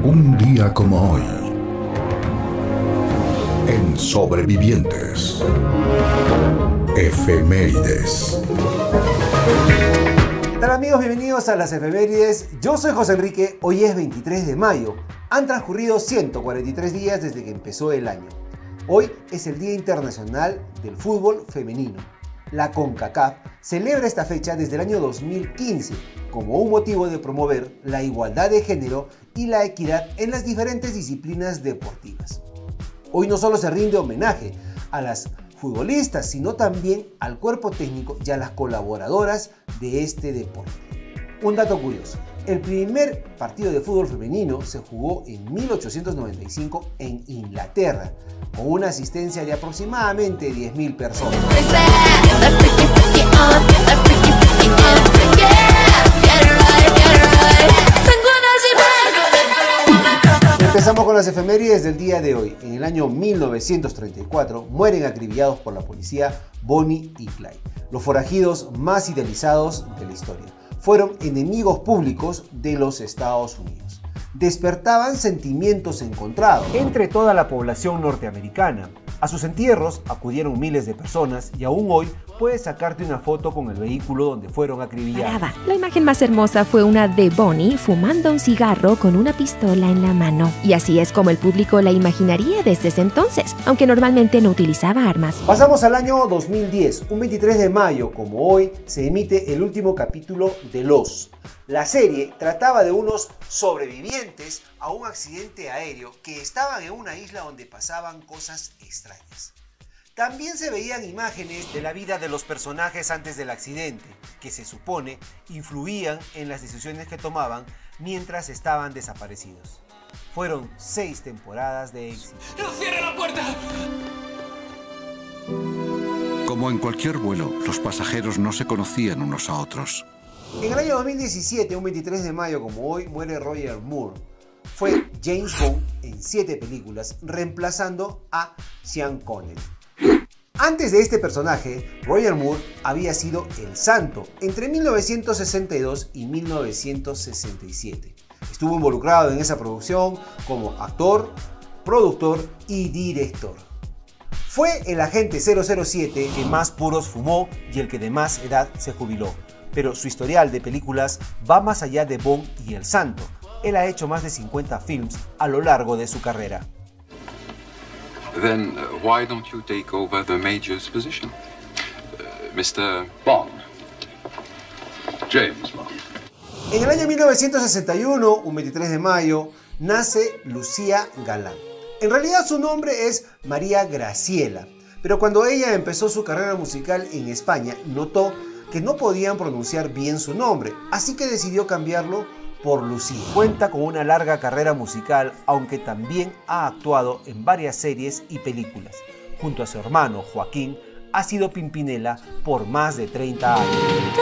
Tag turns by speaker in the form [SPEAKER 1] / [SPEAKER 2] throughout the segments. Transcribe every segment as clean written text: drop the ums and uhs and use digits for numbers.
[SPEAKER 1] Un día como hoy, en Sobrevivientes, Efemérides.
[SPEAKER 2] ¿Qué tal, amigos? Bienvenidos a las Efemérides. Yo soy José Enrique. Hoy es 23 de mayo. Han transcurrido 143 días desde que empezó el año. Hoy es el Día Internacional del Fútbol Femenino. La CONCACAF celebra esta fecha desde el año 2015 como un motivo de promover la igualdad de género y la equidad en las diferentes disciplinas deportivas. Hoy no solo se rinde homenaje a las futbolistas, sino también al cuerpo técnico y a las colaboradoras de este deporte. Un dato curioso: el primer partido de fútbol femenino se jugó en 1895 en Inglaterra, con una asistencia de aproximadamente 10.000 personas. Empezamos con las efemérides del día de hoy. En el año 1934 mueren acribillados por la policía Bonnie y Clyde, los forajidos más idealizados de la historia. Fueron enemigos públicos de los Estados Unidos. Despertaban sentimientos encontrados entre toda la población norteamericana. A sus entierros acudieron miles de personas y aún hoy puedes sacarte una foto con el vehículo donde fueron acribillados.
[SPEAKER 3] La imagen más hermosa fue una de Bonnie fumando un cigarro con una pistola en la mano. Y así es como el público la imaginaría desde ese entonces, aunque normalmente no utilizaba armas.
[SPEAKER 2] Pasamos al año 2010, un 23 de mayo, como hoy, se emite el último capítulo de Lost. La serie trataba de unos sobrevivientes a un accidente aéreo que estaban en una isla donde pasaban cosas extrañas. También se veían imágenes de la vida de los personajes antes del accidente, que se supone influían en las decisiones que tomaban mientras estaban desaparecidos. Fueron 6 temporadas de éxito.
[SPEAKER 4] ¡No cierre la puerta!
[SPEAKER 1] Como en cualquier vuelo, los pasajeros no se conocían unos a otros.
[SPEAKER 2] En el año 2017, un 23 de mayo como hoy, muere Roger Moore. Fue James Bond en 7 películas, reemplazando a Sean Connery. Antes de este personaje, Roger Moore había sido el Santo entre 1962 y 1967. Estuvo involucrado en esa producción como actor, productor y director. Fue el agente 007 que más puros fumó y el que de más edad se jubiló. Pero su historial de películas va más allá de Bond y el Santo. Él ha hecho más de 50 films a lo largo de su carrera.
[SPEAKER 5] Then why don't you take over the Major's position? Mr. Bond. James Bond.
[SPEAKER 2] En el año 1961, un 23 de mayo, nace Lucía Galán. En realidad su nombre es María Graciela, pero cuando ella empezó su carrera musical en España, notó que no podían pronunciar bien su nombre, así que decidió cambiarlo por Lucía. Cuenta con una larga carrera musical, aunque también ha actuado en varias series y películas. Junto a su hermano Joaquín, ha sido Pimpinela por más de 30 años.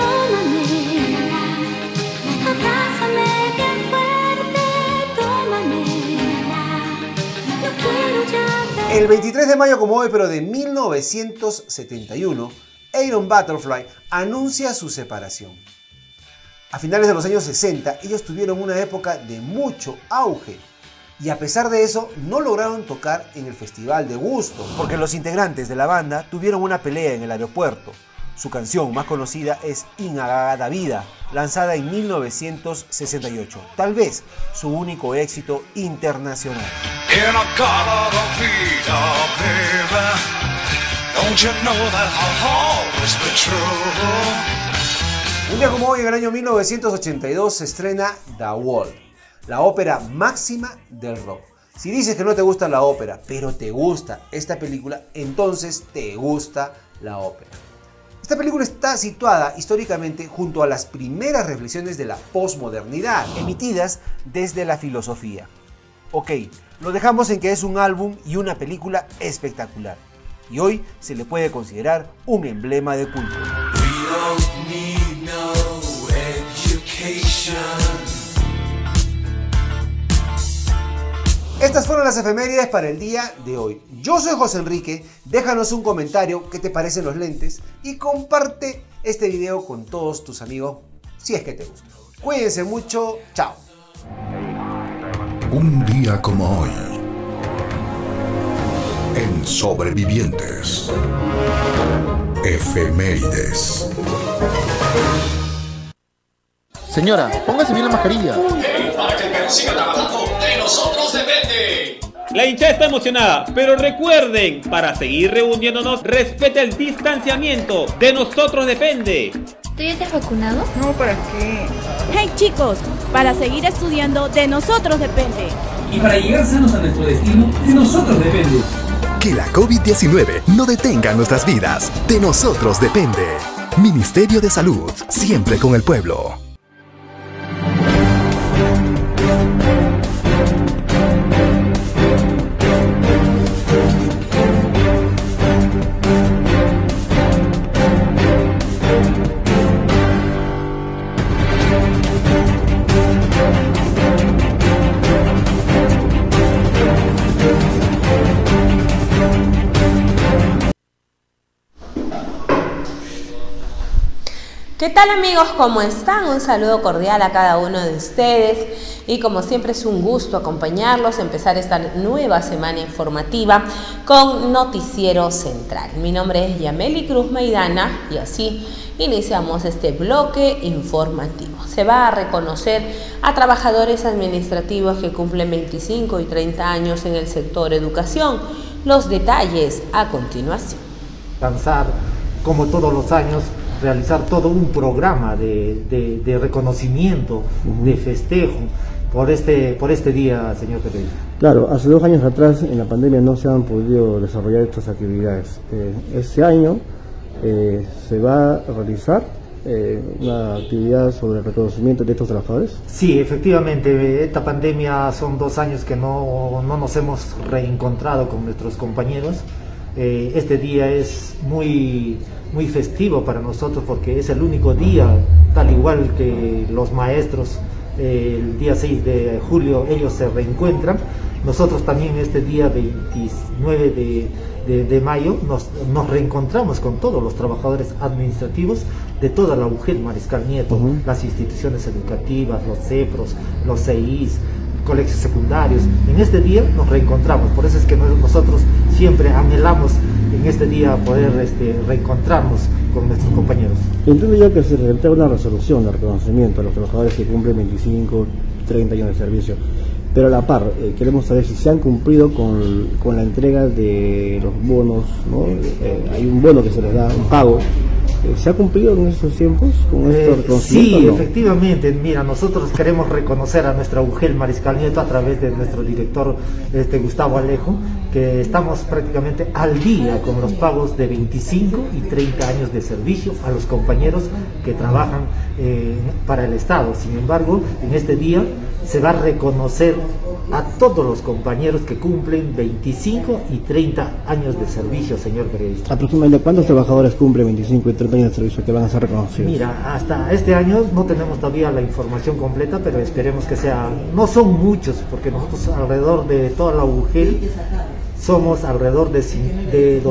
[SPEAKER 2] El 23 de mayo como hoy, pero de 1971, Aaron Butterfly anuncia su separación. A finales de los años 60, ellos tuvieron una época de mucho auge y a pesar de eso no lograron tocar en el Festival de Woodstock porque los integrantes de la banda tuvieron una pelea en el aeropuerto. Su canción más conocida es Inagada Vida, lanzada en 1968, tal vez su único éxito internacional. Un día como hoy, en el año 1982, se estrena The Wall, la ópera máxima del rock. Si dices que no te gusta la ópera, pero te gusta esta película, entonces te gusta la ópera. Esta película está situada históricamente junto a las primeras reflexiones de la posmodernidad, emitidas desde la filosofía. Ok, lo dejamos en que es un álbum y una película espectacular, y hoy se le puede considerar un emblema de culto. Estas fueron las efemérides para el día de hoy. Yo soy José Enrique, déjanos un comentario qué te parecen los lentes y comparte este video con todos tus amigos si es que te gusta. Cuídense mucho, chao.
[SPEAKER 4] Un día como hoy, en Sobrevivientes, efemérides.
[SPEAKER 6] Señora, póngase bien la mascarilla.
[SPEAKER 7] Para que el Perú siga trabajando, de nosotros depende.
[SPEAKER 8] La hinchada está emocionada, pero recuerden, para seguir reuniéndonos, respete el distanciamiento. De nosotros depende.
[SPEAKER 9] ¿Tú ya te has vacunado?
[SPEAKER 10] No, ¿para qué?
[SPEAKER 11] Hey chicos, para seguir estudiando, de nosotros depende.
[SPEAKER 12] Y para llegar sanos a nuestro destino, de nosotros depende.
[SPEAKER 13] Que la COVID-19 no detenga nuestras vidas. De nosotros depende. Ministerio de Salud, siempre con el pueblo.
[SPEAKER 14] ¿Qué tal amigos? ¿Cómo están? Un saludo cordial a cada uno de ustedes y como siempre es un gusto acompañarlos, empezar esta nueva semana informativa con Noticiero Central. Mi nombre es Yameli Cruz Maidana y así iniciamos este bloque informativo. Se va a reconocer a trabajadores administrativos que cumplen 25 y 30 años en el sector educación. Los detalles a continuación.
[SPEAKER 15] Lanzar, como todos los años, realizar todo un programa de reconocimiento, de festejo por este día, señor Pereira.
[SPEAKER 16] Claro, hace 2 años atrás en la pandemia no se han podido desarrollar estas actividades. Este año se va a realizar una actividad sobre el reconocimiento de estos trabajadores.
[SPEAKER 15] Sí, efectivamente, esta pandemia son 2 años que no nos hemos reencontrado con nuestros compañeros. Este día es muy festivo para nosotros porque es el único día, tal igual que los maestros, el día 6 de julio ellos se reencuentran. Nosotros también este día 29 de mayo nos reencontramos con todos los trabajadores administrativos de toda la UGEL Mariscal Nieto, las instituciones educativas, los CEPROS, los CEIs, colegios secundarios. En este día nos reencontramos, por eso es que nosotros siempre anhelamos en este día poder reencontrarnos con nuestros compañeros.
[SPEAKER 16] Entiendo ya que se realiza una resolución de reconocimiento a los trabajadores que cumplen 25, 30 años de servicio, pero a la par queremos saber si se han cumplido con la entrega de los bonos, ¿no? Hay un bono que se les da, un pago. ¿Se ha cumplido en estos tiempos con esto reconocimiento?
[SPEAKER 15] Sí,
[SPEAKER 16] ¿no?
[SPEAKER 15] Efectivamente. Mira, nosotros queremos reconocer a nuestra UGEL Mariscal Nieto a través de nuestro director Gustavo Alejo, que estamos prácticamente al día con los pagos de 25 y 30 años de servicio a los compañeros que trabajan para el Estado. Sin embargo, en este día se va a reconocer a todos los compañeros que cumplen 25 y 30 años de servicio, señor periodista.
[SPEAKER 16] ¿Aproximadamente cuántos trabajadores cumplen 25 y 30 años de servicio que van a ser reconocidos?
[SPEAKER 15] Mira, hasta este año no tenemos todavía la información completa, pero esperemos que sea, no son muchos, porque nosotros alrededor de toda la UGEL somos alrededor de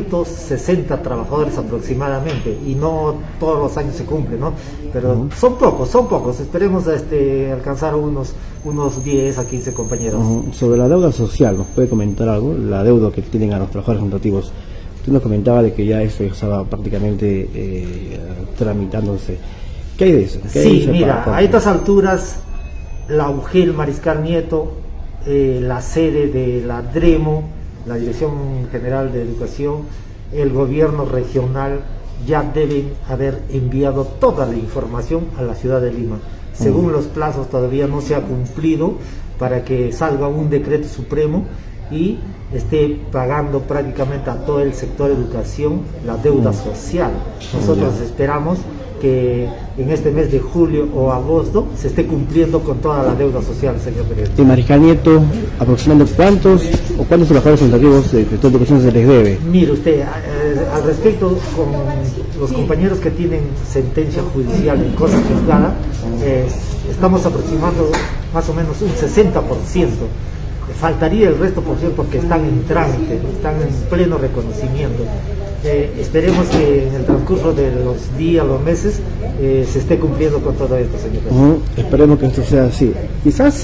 [SPEAKER 15] 260 trabajadores aproximadamente, y no todos los años se cumple, ¿no? Pero son pocos, esperemos alcanzar unos 10 a 15 compañeros.
[SPEAKER 16] Sobre la deuda social, ¿nos puede comentar algo? La deuda que tienen a los trabajadores administrativos. Usted nos comentaba de que ya esto estaba prácticamente tramitándose. ¿Qué hay de eso?
[SPEAKER 15] Sí, mira, a estas alturas la UGEL Mariscal Nieto, la sede de la DREMO, la Dirección General de Educación, el gobierno regional ya deben haber enviado toda la información a la ciudad de Lima. Según los plazos todavía no se ha cumplido para que salga un decreto supremo y esté pagando prácticamente a todo el sector educación la deuda social. Nosotros esperamos que en este mes de julio o agosto se esté cumpliendo con toda la deuda social, señor presidente.
[SPEAKER 16] En Mariscal Nieto, aproximadamente ¿cuántos trabajadores administrativos de sector de educación se les debe?
[SPEAKER 15] Mire usted, al respecto, con los compañeros que tienen sentencia judicial en cosa juzgada, estamos aproximando más o menos un 60%. Faltaría el resto por cierto porque están en trámite, están en pleno reconocimiento. Esperemos que en el transcurso de los días, los meses, se esté cumpliendo con todo esto, señor.
[SPEAKER 16] Esperemos que esto sea así. Quizás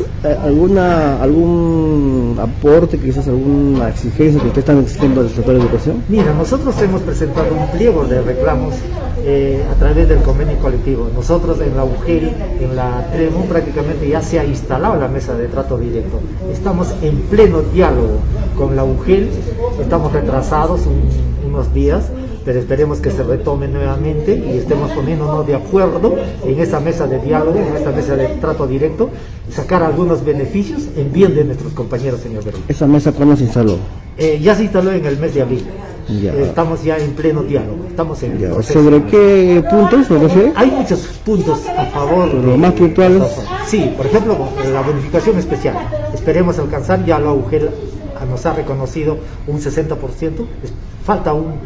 [SPEAKER 16] algún aporte, quizás alguna exigencia que ustedes están exigiendo del sector de educación.
[SPEAKER 15] Mira, nosotros hemos presentado un pliego de reclamos a través del convenio colectivo. Nosotros en la UGEL, en la TREMU, prácticamente ya se ha instalado la mesa de trato directo. Estamos en pleno diálogo con la UGEL, estamos retrasados unos días, pero esperemos que se retome nuevamente y estemos poniéndonos de acuerdo en esa mesa de diálogo, en esta mesa de trato directo, y sacar algunos beneficios en bien de nuestros compañeros, señor Berrín.
[SPEAKER 16] ¿Esa mesa cuándo se instaló?
[SPEAKER 15] Ya se instaló en el mes de abril.
[SPEAKER 16] Ya.
[SPEAKER 15] Estamos ya en pleno diálogo, estamos en el proceso.
[SPEAKER 16] ¿Sobre qué puntos?
[SPEAKER 15] Hay muchos puntos a favor.
[SPEAKER 16] ¿Los más puntuales?
[SPEAKER 15] Sí, por ejemplo, la bonificación especial. Esperemos alcanzar, ya la UGEL nos ha reconocido un 60%, falta un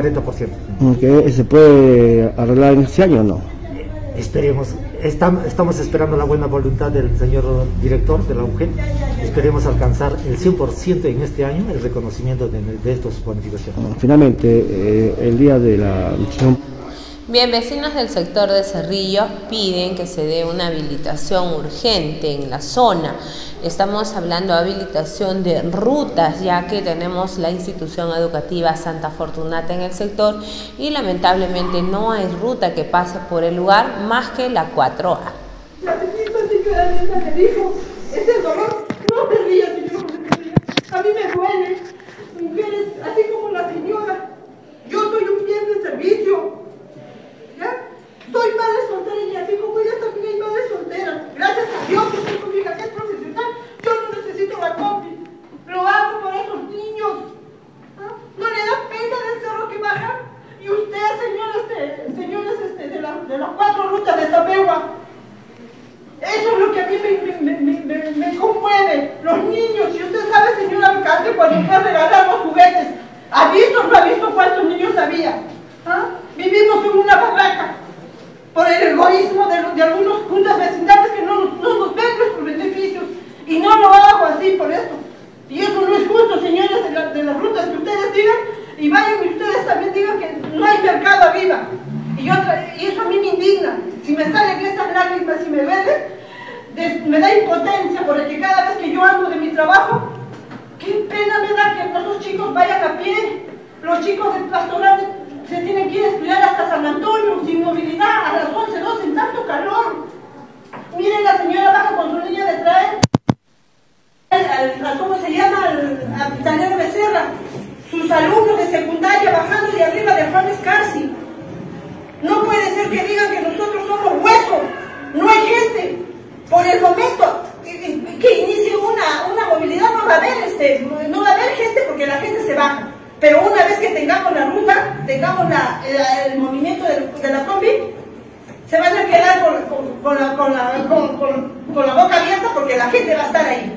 [SPEAKER 15] 40%.
[SPEAKER 16] ¿Se puede arreglar en este año o no?
[SPEAKER 15] Esperemos, estamos esperando la buena voluntad del señor director de la UGEL. Esperemos alcanzar el 100% en este año el reconocimiento de estas bonificaciones.
[SPEAKER 16] Finalmente, el día de la
[SPEAKER 14] Bien, vecinos del sector de Cerrillo piden que se dé una habilitación urgente en la zona. Estamos hablando de habilitación de rutas, ya que tenemos la institución educativa Santa Fortunata en el sector y lamentablemente no hay ruta que pase por el lugar más que la 4A.
[SPEAKER 9] La misma señora Elena me dijo, es el dolor, no te rías, señor, a mí me duele, mujeres, así como la señora, yo soy un bien de servicio. ¿Ya? Soy madre soltera y así como ella también hay madre soltera. Gracias a Dios que estoy con mi hija que es profesional. Yo no necesito la combi. Lo hago por esos niños. ¿Ah? ¿No le da pena del cerro que bajan? Y usted, señores de las 4 rutas de Samegua. Eso es lo que a mí me conmueve. Los niños. Y usted sabe, señor alcalde, cuando fue a regalar los juguetes, ¿ha visto o no ha visto cuántos niños había? ¿Ah? Vivimos en una barraca por el egoísmo de algunos juntas vecindades que no nos ven nuestros beneficios, y no lo hago así por esto. Y eso no es justo, señores de las rutas, que ustedes digan, y vayan y ustedes también digan que no hay mercado arriba. Y eso a mí me indigna. Si me salen estas lágrimas y me duele, me da impotencia, porque cada vez que yo ando de mi trabajo, qué pena me da que nuestros chicos vayan a pie. Los chicos del pastoral se tienen que ir a estudiar hasta San Antonio, sin movilidad, a las 11, 12, en tanto calor. Miren, la señora baja con su niña de traer ¿cómo se llama? Al Taller Becerra, sus alumnos de secundaria bajando de arriba de Juan Escarci. No puede ser que digan que nosotros somos huesos, no hay gente. Por el momento que inicie una movilidad no va a haber gente, porque la gente se baja. Pero una vez que tengamos la ruta, tengamos el movimiento de la combi, se van a quedar con la boca abierta, porque la gente va a estar ahí.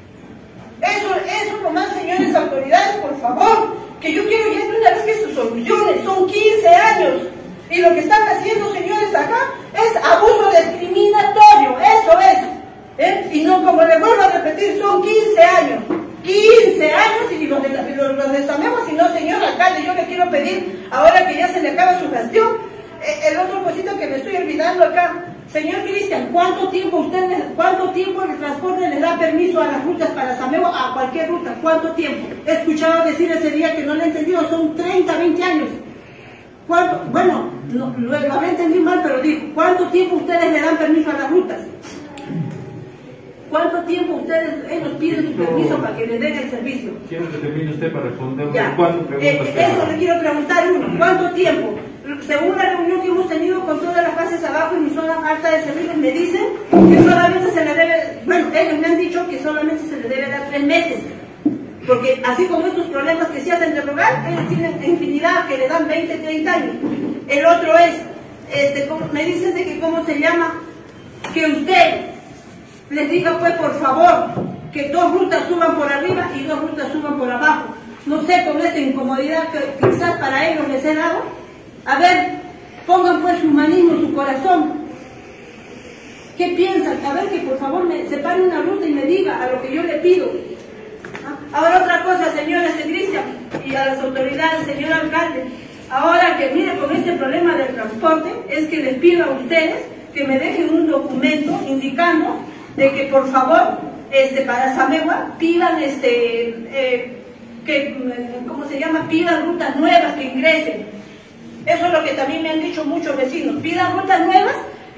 [SPEAKER 9] Eso nomás, señores autoridades, por favor, que yo quiero ya de una vez que se solucione. Son 15 años y lo que están haciendo, señores, acá es abuso discriminatorio, eso es. Y no, como les vuelvo a repetir, son 15 años. 15 años y los de Samegua, si no, señor alcalde, yo le quiero pedir, ahora que ya se le acaba su gestión, el otro cosito que me estoy olvidando acá, señor Cristian, ¿cuánto tiempo el transporte les da permiso a las rutas para Samegua, a cualquier ruta? ¿Cuánto tiempo? He escuchado decir ese día que no lo he entendido, son 30, 20 años. ¿Cuánto? Bueno, no, lo habré entendido mal, pero digo, ¿cuánto tiempo ustedes le dan permiso a las rutas? ¿Cuánto tiempo ellos piden su permiso para que les den el servicio?
[SPEAKER 10] ¿Quiere que termine usted para responder?
[SPEAKER 9] Eso le quiero preguntar uno. ¿Cuánto tiempo? Según la reunión que hemos tenido con todas las bases abajo en mi zona alta de servicios, me dicen que solamente se le debe, ellos me han dicho que solamente se le debe dar 3 meses. Porque así como estos problemas que se hacen de rogar, ellos tienen infinidad que le dan 20, 30 años. El otro es, me dicen de que cómo se llama, que usted les diga pues por favor que 2 rutas suban por arriba y 2 rutas suban por abajo. No sé, con esta incomodidad que quizás para ellos les he dado, a ver, pongan pues su humanismo, su corazón. ¿Qué piensan? A ver, que por favor me separe una ruta y me diga a lo que yo le pido. Ahora otra cosa, señores de Cristian, y a las autoridades, señor alcalde, ahora que mire con este problema del transporte, es que les pido a ustedes que me dejen un documento indicando de que por favor, para Samegua pidan ¿cómo se llama? Pidan rutas nuevas que ingresen. Eso es lo que también me han dicho muchos vecinos, pidan rutas nuevas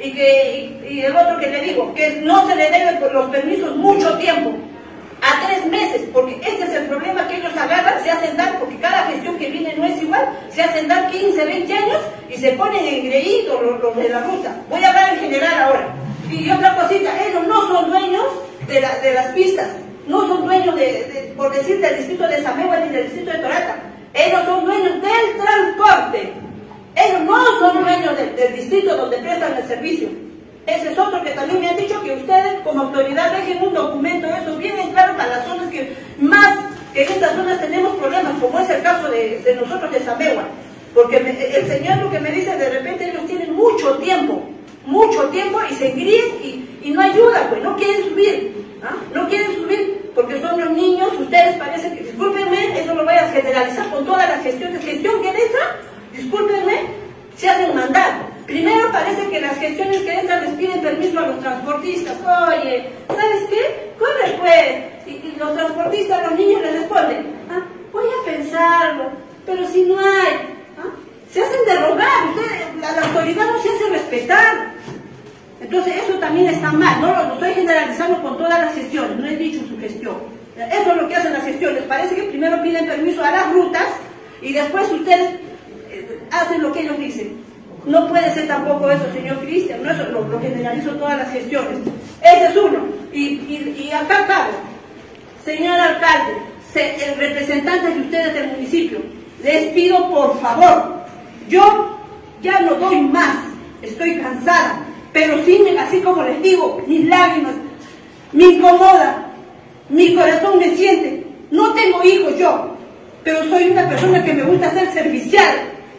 [SPEAKER 9] y el otro que le digo, que no se le deben los permisos mucho tiempo, a 3 meses, porque este es el problema que ellos agarran, se hacen dar, porque cada gestión que viene no es igual, se hacen dar 15, 20 años y se ponen engreídos los de la ruta. Voy a hablar en general ahora. Y otra cosita, ellos no son dueños de las pistas, no son dueños por decir, del distrito de Samegua ni del distrito de Torata, ellos son dueños del transporte, ellos no son dueños del distrito donde prestan el servicio. Ese es otro que también me han dicho, que ustedes como autoridad dejen un documento, eso bien en claro para las zonas que en estas zonas tenemos problemas, como es el caso de nosotros de Samegua, porque el señor lo que me dice, de repente ellos tienen mucho tiempo y se engríen y no ayudan, pues no quieren subir, no quieren subir porque son los niños. Ustedes parece que, discúlpenme, eso lo voy a generalizar con todas las gestión que entra, discúlpenme, se hacen mandar. Primero parece que las gestiones que entran les piden permiso a los transportistas. Oye, ¿sabes qué? Corre pues. Y los transportistas, los niños les responden, voy a pensarlo, pero si no hay, se hacen de rogar, la autoridad no se hace respetar. Entonces eso también está mal, no lo estoy generalizando con todas las gestiones, no he dicho su gestión. Eso es lo que hacen las gestiones, parece que primero piden permiso a las rutas y después ustedes hacen lo que ellos dicen. No puede ser tampoco eso, señor Cristian, no, eso lo generalizo todas las gestiones. Ese es uno. Y acá acabo, señor alcalde, representantes de ustedes del municipio, les pido por favor, yo ya no doy más, estoy cansada, pero sí, así como les digo, mis lágrimas, me incomoda, mi corazón me siente. No tengo hijos yo, pero soy una persona que me gusta ser servicial.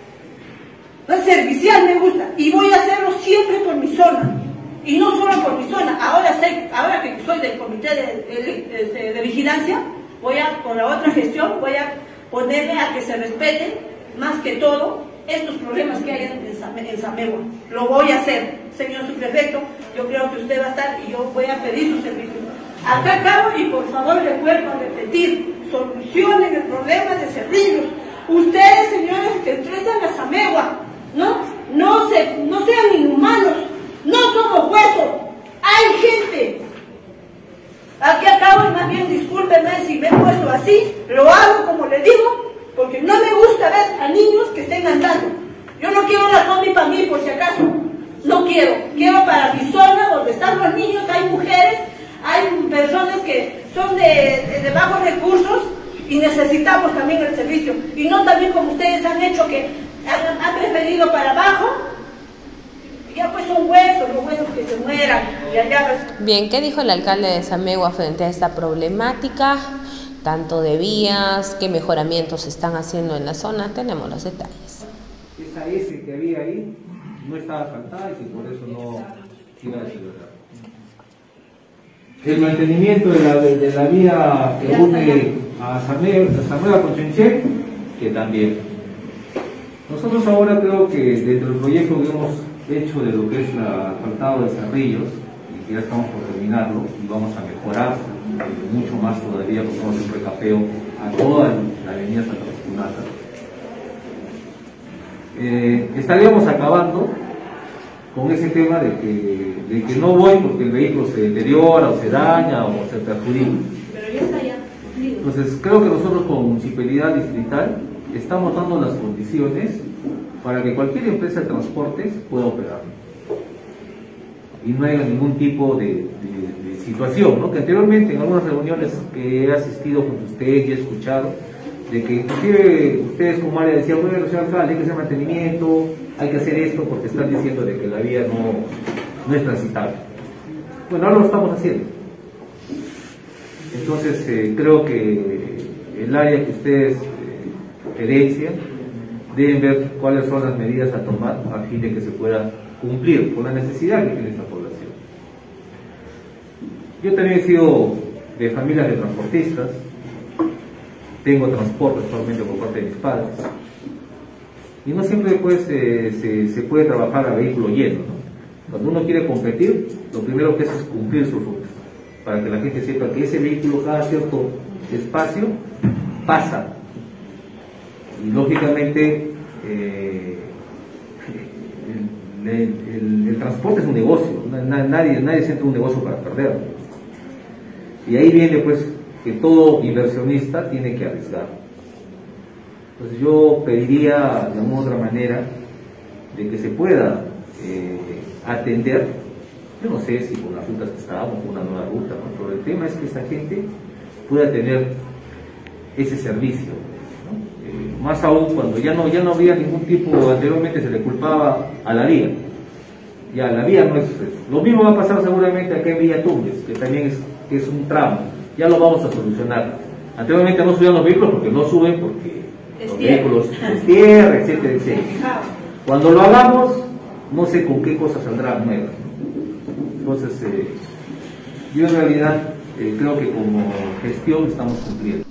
[SPEAKER 9] Servicial me gusta, y voy a hacerlo siempre por mi zona, y no solo por mi zona. Ahora que soy del comité de vigilancia, con la otra gestión, voy a ponerle a que se respete más que todo estos problemas que hay en Samegua. Lo voy a hacer, señor subprefecto, yo creo que usted va a estar y yo voy a pedir su servicio. Acá acabo y por favor les vuelvo a repetir, solucionen el problema de Cerrillos. Ustedes, señores, que prestan a Samegua, no sean inhumanos, no somos huesos, hay gente. Aquí acabo y más bien discúlpenme si me he puesto así, lo hago como le digo, porque no me gusta ver a niños que estén andando. Yo no quiero la combi para mí por si acaso, no quiero para mi zona donde están los niños, hay mujeres, hay personas que son de bajos recursos y necesitamos también el servicio, y no también como ustedes han hecho que han preferido para abajo, ya pues son huesos, los huesos que se mueran.
[SPEAKER 14] Bien, ¿qué dijo el alcalde de Samegua frente a esta problemática, tanto de vías, qué mejoramientos se están haciendo en la zona? Tenemos los detalles.
[SPEAKER 17] Esa S que había ahí no estaba asfaltada y por eso no iba a celebrar. El mantenimiento de la vía que une a Samegua con Chenché, que también. Nosotros ahora creo que dentro del proyecto que hemos hecho de lo que es el asfaltado de Cerrillos, y que ya estamos por terminarlo, y vamos a mejorar mucho más todavía, porque vamos a hacer un recapeo a toda la avenida Santa Fortunata. Estaríamos acabando con ese tema de que no voy porque el vehículo se deteriora o se daña o se perjudica.
[SPEAKER 9] Pero ya está ya.
[SPEAKER 17] Entonces creo que nosotros como municipalidad distrital estamos dando las condiciones para que cualquier empresa de transportes pueda operar y no haya ningún tipo de situación, ¿no? Que anteriormente en algunas reuniones que he asistido con ustedes y he escuchado, de que inclusive ustedes como área decían, bueno, señor alcalde, hay que hacer mantenimiento, hay que hacer esto porque están diciendo de que la vía no es transitable. Bueno, ahora lo estamos haciendo. Entonces creo que el área que ustedes gerencian deben ver cuáles son las medidas a tomar a fin de que se pueda cumplir con la necesidad que tiene esta población. Yo también he sido de familias de transportistas, tengo transporte actualmente por parte de mis padres. Y no siempre pues, se puede trabajar a vehículo lleno, ¿no? Cuando uno quiere competir, lo primero que hace es cumplir sus rutas, para que la gente sepa que ese vehículo cada cierto espacio pasa. Y lógicamente el transporte es un negocio, nadie siente un negocio para perderlo. Y ahí viene pues que todo inversionista tiene que arriesgar. Entonces yo pediría de una u otra manera de que se pueda atender, yo no sé si con las rutas que estábamos, con una nueva ruta, ¿no? Pero el tema es que esa gente pueda tener ese servicio, ¿no? Más aún cuando ya no había ningún tipo, anteriormente se le culpaba a la vía. Ya la vía no es lo mismo, va a pasar seguramente acá en Villa Tumbes, que también es un tramo, ya lo vamos a solucionar. Anteriormente no subían los vehículos porque no suben, porque los vehículos es tierra, etcétera, etcétera. Cuando lo hagamos, no sé con qué cosas saldrán nuevas. Entonces, yo en realidad creo que como gestión estamos cumpliendo.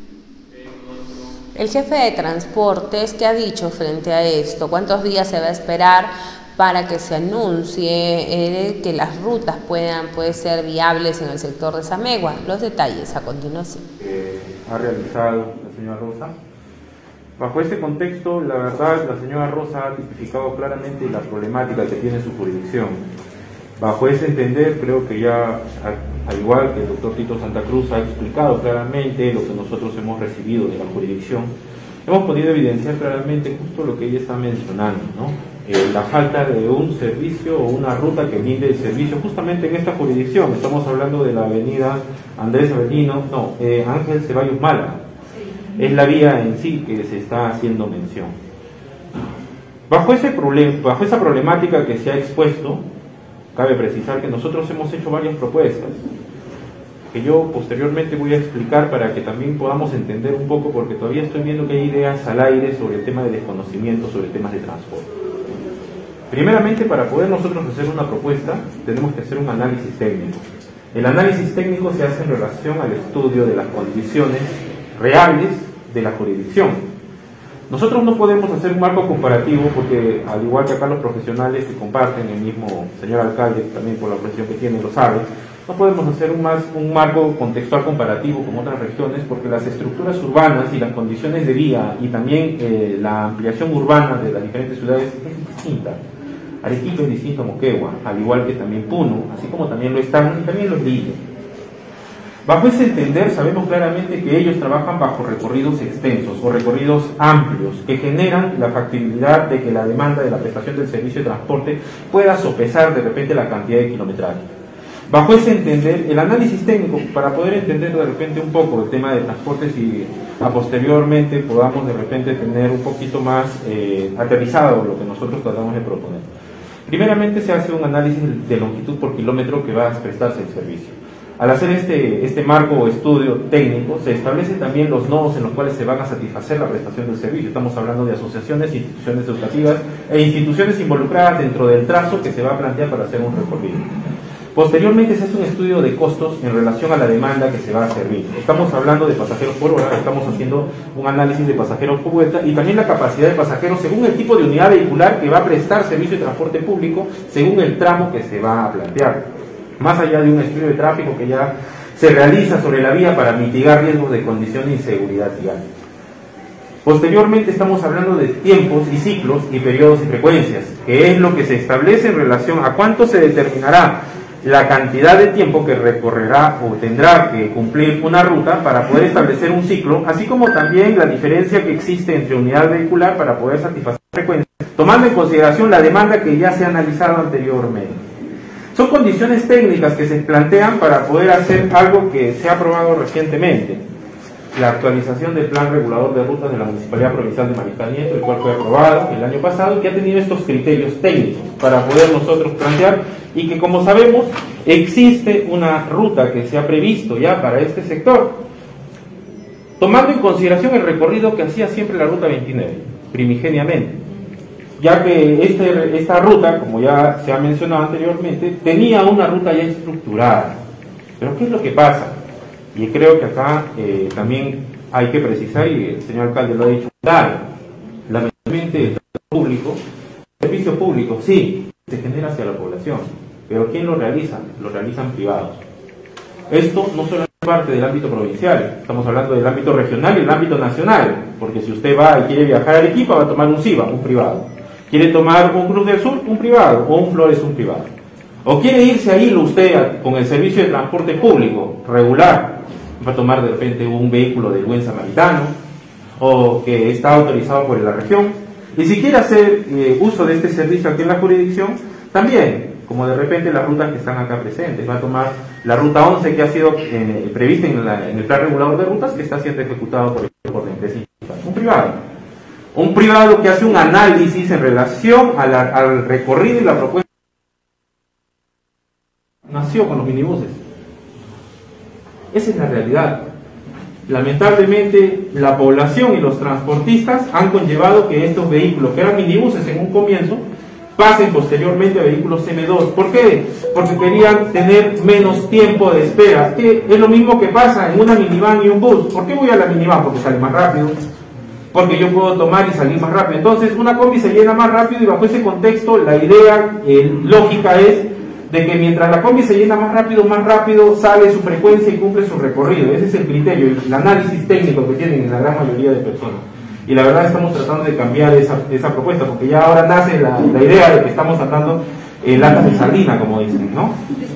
[SPEAKER 14] El jefe de transportes, ¿qué ha dicho frente a esto? ¿Cuántos días se va a esperar para que se anuncie que las rutas puedan ser viables en el sector de Samegua? Los detalles a continuación.
[SPEAKER 10] Ha realizado la señora Rosa. Bajo este contexto, la verdad, la señora Rosa ha tipificado claramente la problemática que tiene su jurisdicción. Bajo ese entender, creo que ya, al igual que el doctor Tito Santa Cruz ha explicado claramente lo que nosotros hemos recibido de la jurisdicción, hemos podido evidenciar claramente justo lo que ella está mencionando, ¿no? La falta de un servicio o una ruta que brinde el servicio justamente en esta jurisdicción. Estamos hablando de la avenida Andrés Avelino, Ángel Ceballos Málaga. Es la vía en sí que se está haciendo mención. Bajo esa problemática que se ha expuesto, cabe precisar que nosotros hemos hecho varias propuestas, que yo posteriormente voy a explicar para que también podamos entender un poco, porque todavía estoy viendo que hay ideas al aire sobre el tema de desconocimiento, sobre temas de transporte. Primeramente, para poder nosotros hacer una propuesta, tenemos que hacer un análisis técnico. El análisis técnico se hace en relación al estudio de las condiciones reales de la jurisdicción. Nosotros no podemos hacer un marco comparativo porque, al igual que acá los profesionales que comparten, el mismo señor alcalde, también por la profesión que tiene, lo sabe, no podemos hacer un marco contextual comparativo con otras regiones porque las estructuras urbanas y las condiciones de vía y también la ampliación urbana de las diferentes ciudades es distinta. Arequipa es distinto a Moquegua, al igual que también Puno, así como también lo están y también los Lillos. Bajo ese entender, sabemos claramente que ellos trabajan bajo recorridos extensos o recorridos amplios que generan la factibilidad de que la demanda de la prestación del servicio de transporte pueda sopesar de repente la cantidad de kilometraje. Bajo ese entender, el análisis técnico, para poder entender de repente un poco el tema de transportes y posteriormente podamos de repente tener un poquito más aterrizado lo que nosotros tratamos de proponer. Primeramente se hace un análisis de longitud por kilómetro que va a prestarse el servicio. Al hacer este marco o estudio técnico, se establecen también los nodos en los cuales se van a satisfacer la prestación del servicio. Estamos hablando de asociaciones, instituciones educativas e instituciones involucradas dentro del trazo que se va a plantear para hacer un recorrido. Posteriormente se hace un estudio de costos en relación a la demanda que se va a servir. Estamos hablando de pasajeros por hora, estamos haciendo un análisis de pasajeros por vuelta y también la capacidad de pasajeros según el tipo de unidad vehicular que va a prestar servicio de transporte público según el tramo que se va a plantear. Más allá de un estudio de tráfico que ya se realiza sobre la vía para mitigar riesgos de condición de inseguridad vial. Posteriormente estamos hablando de tiempos y ciclos y periodos y frecuencias, que es lo que se establece en relación a cuánto se determinará la cantidad de tiempo que recorrerá o tendrá que cumplir una ruta para poder establecer un ciclo, así como también la diferencia que existe entre unidad vehicular para poder satisfacer frecuencias, tomando en consideración la demanda que ya se ha analizado anteriormente. Son condiciones técnicas que se plantean para poder hacer algo que se ha aprobado recientemente, la actualización del Plan Regulador de Rutas de la Municipalidad Provincial de Mariscal Nieto, el cual fue aprobado el año pasado y que ha tenido estos criterios técnicos para poder nosotros plantear y que, como sabemos, existe una ruta que se ha previsto ya para este sector, tomando en consideración el recorrido que hacía siempre la Ruta 29, primigeniamente, ya que esta ruta, como ya se ha mencionado anteriormente, tenía una ruta ya estructurada. Pero ¿qué es lo que pasa? Y creo que acá también hay que precisar, y el señor alcalde lo ha dicho, lamentablemente el servicio público sí se genera hacia la población, pero ¿quién lo realiza? Lo realizan privados. Esto no solo es parte del ámbito provincial, estamos hablando del ámbito regional y el ámbito nacional, porque si usted va y quiere viajar a Arequipa, va a tomar un SIVA, un privado. Quiere tomar un Cruz del Sur, un privado, o un Flores, un privado. O quiere irse a Hilo usted con el servicio de transporte público regular, va a tomar de repente un vehículo del Buen Samaritano, o que está autorizado por la región. Y si quiere hacer uso de este servicio aquí en la jurisdicción, también, como de repente las rutas que están acá presentes, va a tomar la ruta 11 que ha sido prevista en el plan regulador de rutas, que está siendo ejecutado por la empresa individual. Un privado que hace un análisis en relación al recorrido y la propuesta. Nació con los minibuses. Esa es la realidad. Lamentablemente, la población y los transportistas han conllevado que estos vehículos, que eran minibuses en un comienzo, pasen posteriormente a vehículos M2. ¿Por qué? Porque querían tener menos tiempo de espera, que es lo mismo que pasa en una minivan y un bus. ¿Por qué voy a la minivan? Porque sale más rápido, porque yo puedo tomar y salir más rápido. Entonces, una combi se llena más rápido, y bajo ese contexto, la idea lógica es de que mientras la combi se llena más rápido sale su frecuencia y cumple su recorrido. Ese es el criterio, el análisis técnico que tienen en la gran mayoría de personas. Y la verdad estamos tratando de cambiar esa propuesta, porque ya ahora nace la idea de que estamos tratando latas de sardina, como dicen, ¿no?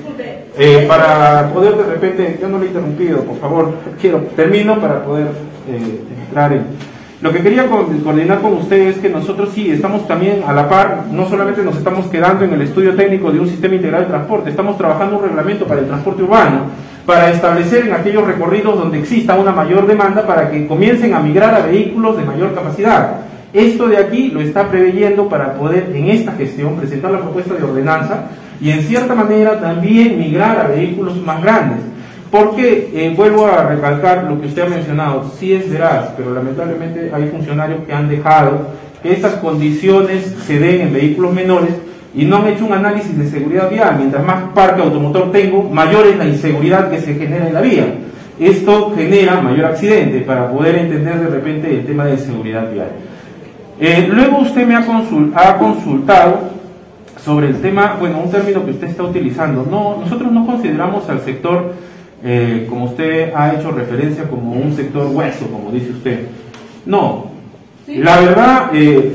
[SPEAKER 10] Para poder de repente, yo no lo he interrumpido, por favor, termino para poder entrar en... Lo que quería coordinar con ustedes es que nosotros sí estamos también a la par, no solamente nos estamos quedando en el estudio técnico de un sistema integral de transporte, estamos trabajando un reglamento para el transporte urbano, para establecer en aquellos recorridos donde exista una mayor demanda para que comiencen a migrar a vehículos de mayor capacidad. Esto de aquí lo está preveyendo para poder en esta gestión presentar la propuesta de ordenanza y en cierta manera también migrar a vehículos más grandes. Porque, vuelvo a recalcar lo que usted ha mencionado, sí es veraz, pero lamentablemente hay funcionarios que han dejado que estas condiciones se den en vehículos menores y no han hecho un análisis de seguridad vial. Mientras más parque automotor tengo, mayor es la inseguridad que se genera en la vía. Esto genera mayor accidente, para poder entender de repente el tema de seguridad vial. Luego usted me ha consultado sobre el tema, bueno, un término que usted está utilizando. No, nosotros no consideramos al sector, como usted ha hecho referencia, como un sector hueso, como dice usted. No, sí. La verdad,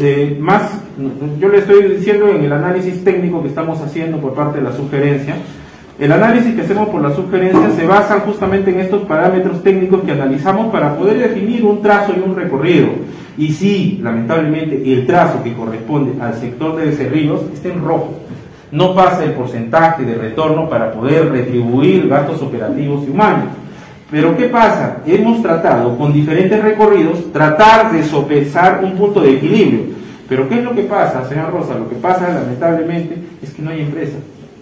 [SPEAKER 10] yo le estoy diciendo en el análisis técnico que estamos haciendo por parte de la sugerencia. El análisis que hacemos por la sugerencia se basa justamente en estos parámetros técnicos que analizamos para poder definir un trazo y un recorrido. Y sí, lamentablemente, el trazo que corresponde al sector de Cerrillos está en rojo. No pasa el porcentaje de retorno para poder retribuir gastos operativos y humanos. Pero ¿qué pasa? Hemos tratado con diferentes recorridos tratar de sopesar un punto de equilibrio. Pero ¿qué es lo que pasa, señora Rosa? Lo que pasa lamentablemente es que no hay empresa.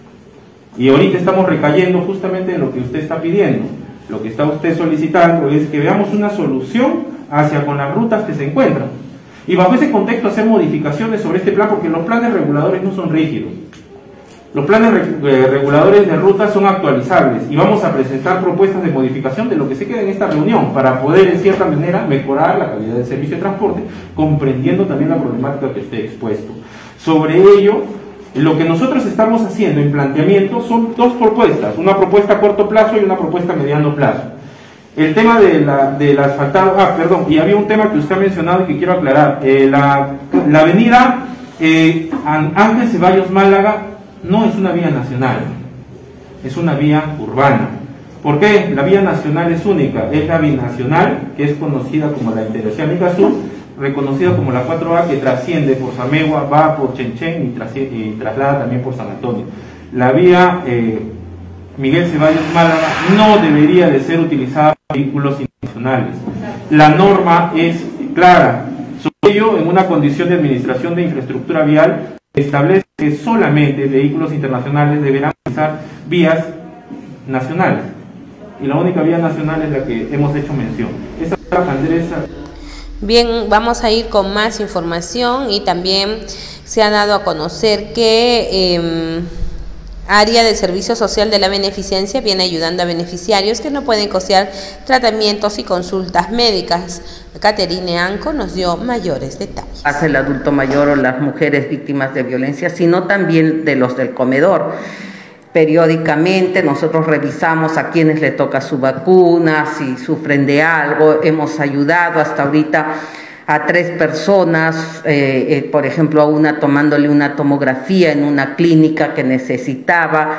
[SPEAKER 10] Y ahorita estamos recayendo justamente en lo que usted está pidiendo. Lo que está usted solicitando es que veamos una solución hacia con las rutas que se encuentran. Y bajo ese contexto hacer modificaciones sobre este plan, porque los planes reguladores no son rígidos. Los planes reguladores de rutas son actualizables y vamos a presentar propuestas de modificación de lo que se queda en esta reunión para poder en cierta manera mejorar la calidad del servicio de transporte, comprendiendo también la problemática que esté expuesto. Sobre ello, lo que nosotros estamos haciendo en planteamiento son dos propuestas, una propuesta a corto plazo y una propuesta a mediano plazo. El tema del asfaltado, y había un tema que usted ha mencionado y que quiero aclarar. La avenida Ángel Ceballos Málaga no es una vía nacional, es una vía urbana. ¿Por qué? La vía nacional es única, es la binacional, que es conocida como la Interoceánica Sur, reconocida como la 4A, que trasciende por Samegua, va por Chenchen y traslada también por San Antonio. La vía Miguel Ceballos Málaga no debería de ser utilizada por vehículos internacionales. La norma es clara. Sobre ello, en una condición de administración de infraestructura vial, establece que solamente vehículos internacionales deberán utilizar vías nacionales. Y la única vía nacional es la que hemos hecho mención. Esa es la Andresa.
[SPEAKER 14] Bien, vamos a ir con más información y también se ha dado a conocer que Área del Servicio Social de la Beneficencia viene ayudando a beneficiarios que no pueden costear tratamientos y consultas médicas. Caterine Anco nos dio mayores detalles.
[SPEAKER 18] Hace el adulto mayor o las mujeres víctimas de violencia, sino también de los del comedor. Periódicamente nosotros revisamos a quienes le toca su vacuna, si sufren de algo. Hemos ayudado hasta ahorita a 3 personas, por ejemplo a una tomándole una tomografía en una clínica que necesitaba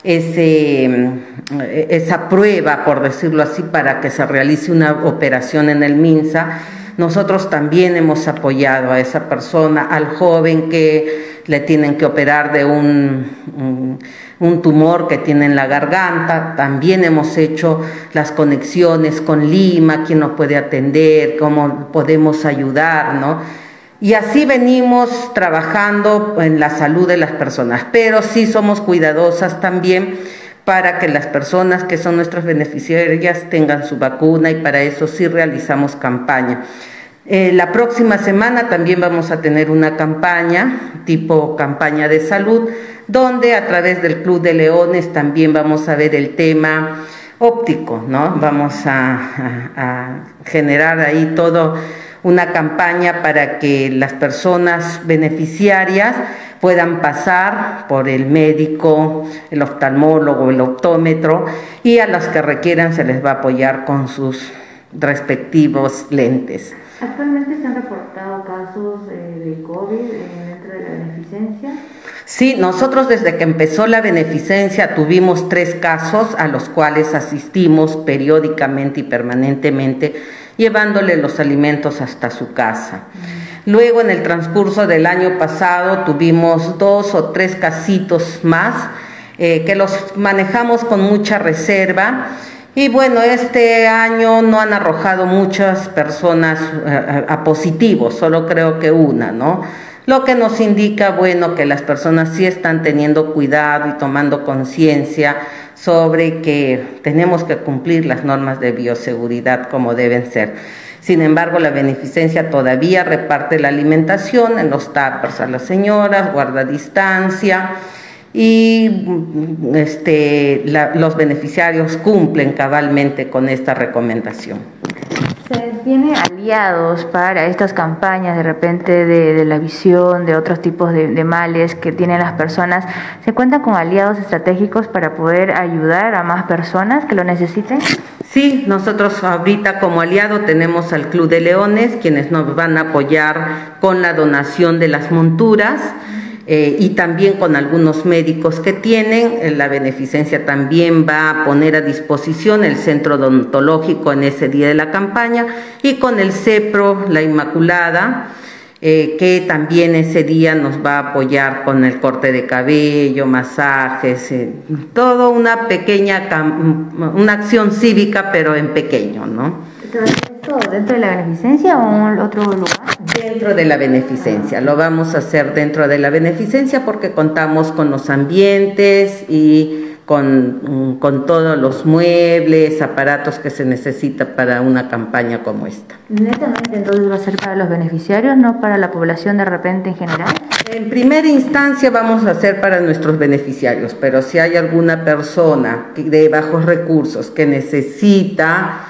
[SPEAKER 18] esa prueba, por decirlo así, para que se realice una operación en el MINSA. Nosotros también hemos apoyado a esa persona, al joven que le tienen que operar de un tumor que tiene en la garganta. También hemos hecho las conexiones con Lima, quién nos puede atender, cómo podemos ayudar, ¿no? Y así venimos trabajando en la salud de las personas, pero sí somos cuidadosas también para que las personas que son nuestras beneficiarias tengan su vacuna, y para eso sí realizamos campaña. La próxima semana también vamos a tener una campaña, tipo campaña de salud, donde a través del Club de Leones también vamos a ver el tema óptico, ¿no? Vamos a generar ahí todo una campaña para que las personas beneficiarias puedan pasar por el médico, el oftalmólogo, el optómetro, y a los que requieran se les va a apoyar con sus respectivos lentes.
[SPEAKER 19] ¿Actualmente se han reportado casos de COVID dentro de la beneficencia?
[SPEAKER 18] Sí, nosotros desde que empezó la beneficencia tuvimos 3 casos a los cuales asistimos periódicamente y permanentemente, llevándole los alimentos hasta su casa. Luego, en el transcurso del año pasado, tuvimos 2 o 3 casitos más que los manejamos con mucha reserva. Y bueno, este año no han arrojado muchas personas a positivos, solo creo que una, ¿no? Lo que nos indica, bueno, que las personas sí están teniendo cuidado y tomando conciencia sobre que tenemos que cumplir las normas de bioseguridad como deben ser. Sin embargo, la beneficencia todavía reparte la alimentación en los tuppers a las señoras, guarda distancia, y los beneficiarios cumplen cabalmente con esta recomendación.
[SPEAKER 19] ¿Se tiene aliados para estas campañas de repente de la visión, de otros tipos de males que tienen las personas? ¿Se cuentan con aliados estratégicos para poder ayudar a más personas que lo necesiten?
[SPEAKER 18] Sí, nosotros ahorita como aliado tenemos al Club de Leones, quienes nos van a apoyar con la donación de las monturas. Y también con algunos médicos que tienen. La beneficencia también va a poner a disposición el centro odontológico en ese día de la campaña, y con el CEPRO, la Inmaculada, que también ese día nos va a apoyar con el corte de cabello, masajes, todo una pequeña, una acción cívica, pero en pequeño, ¿no?
[SPEAKER 19] ¿Esto dentro de la beneficencia o en otro lugar?
[SPEAKER 18] Dentro de la beneficencia, lo vamos a hacer dentro de la beneficencia porque contamos con los ambientes y con todos los muebles, aparatos que se necesita para una campaña como esta.
[SPEAKER 19] Netamente entonces va a ser para los beneficiarios, no para la población de repente en general.
[SPEAKER 18] En primera instancia vamos a hacer para nuestros beneficiarios, pero si hay alguna persona de bajos recursos que necesita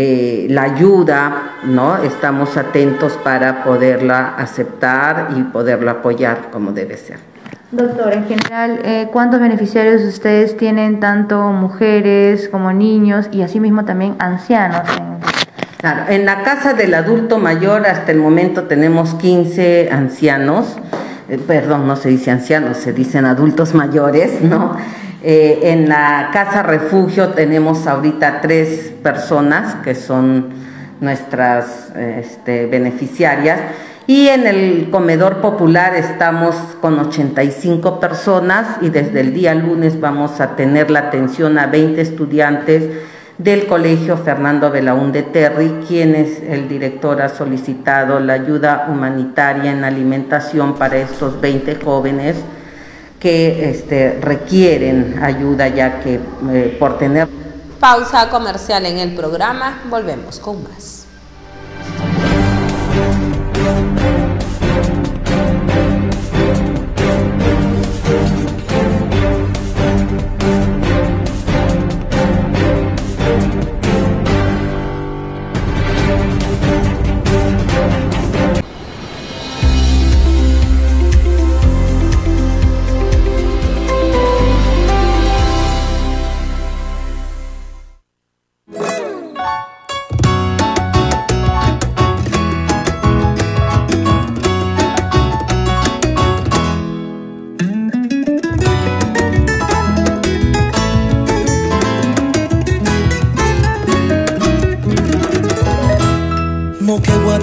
[SPEAKER 18] la ayuda, ¿no? Estamos atentos para poderla aceptar y poderla apoyar como debe ser.
[SPEAKER 19] Doctor, en general, ¿cuántos beneficiarios ustedes tienen, tanto mujeres como niños y asimismo también ancianos?
[SPEAKER 18] Claro, en la casa del adulto mayor hasta el momento tenemos 15 ancianos, perdón, no se dice ancianos, se dicen adultos mayores, ¿no? En la casa refugio tenemos ahorita 3 personas que son nuestras beneficiarias. Y en el comedor popular estamos con 85 personas, y desde el día lunes vamos a tener la atención a 20 estudiantes del Colegio Fernando Belaúnde Terry, quienes el director ha solicitado la ayuda humanitaria en alimentación para estos 20 jóvenes que requieren ayuda, ya que por tener...
[SPEAKER 14] Pausa comercial en el programa, volvemos con más.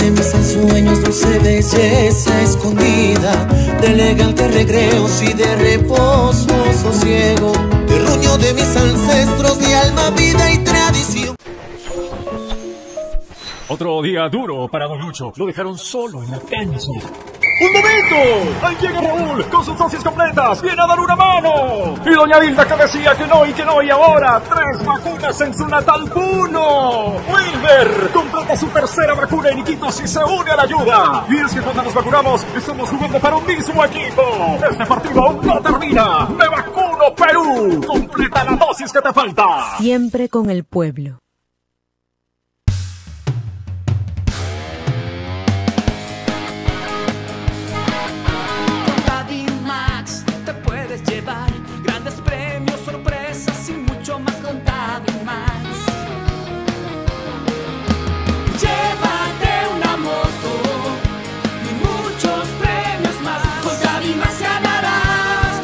[SPEAKER 20] de mis ensueños, dulce belleza escondida, de elegantes recreos y de reposo sosiego, terruño de mis ancestros, de alma, vida y tradición.
[SPEAKER 21] Otro día duro para Don Lucho. Lo dejaron solo en la cancha. ¡Un momento! ¡Ahí llega Raúl con sus dosis completas! ¡Viene a dar una mano! Y doña Hilda que decía que no, y ahora 3 vacunas en su natal Puno. Wilber completa su tercera vacuna en Iquitos y se une a la ayuda. Y es que cuando nos vacunamos, estamos jugando para un mismo equipo. Este partido aún no termina. ¡Me vacuno, Perú! Completa la dosis que te falta.
[SPEAKER 22] Siempre con el pueblo.
[SPEAKER 20] Grandes premios, sorpresas y mucho más con Tabimax. Llévate una moto y muchos premios más. Con Tabimax ganarás.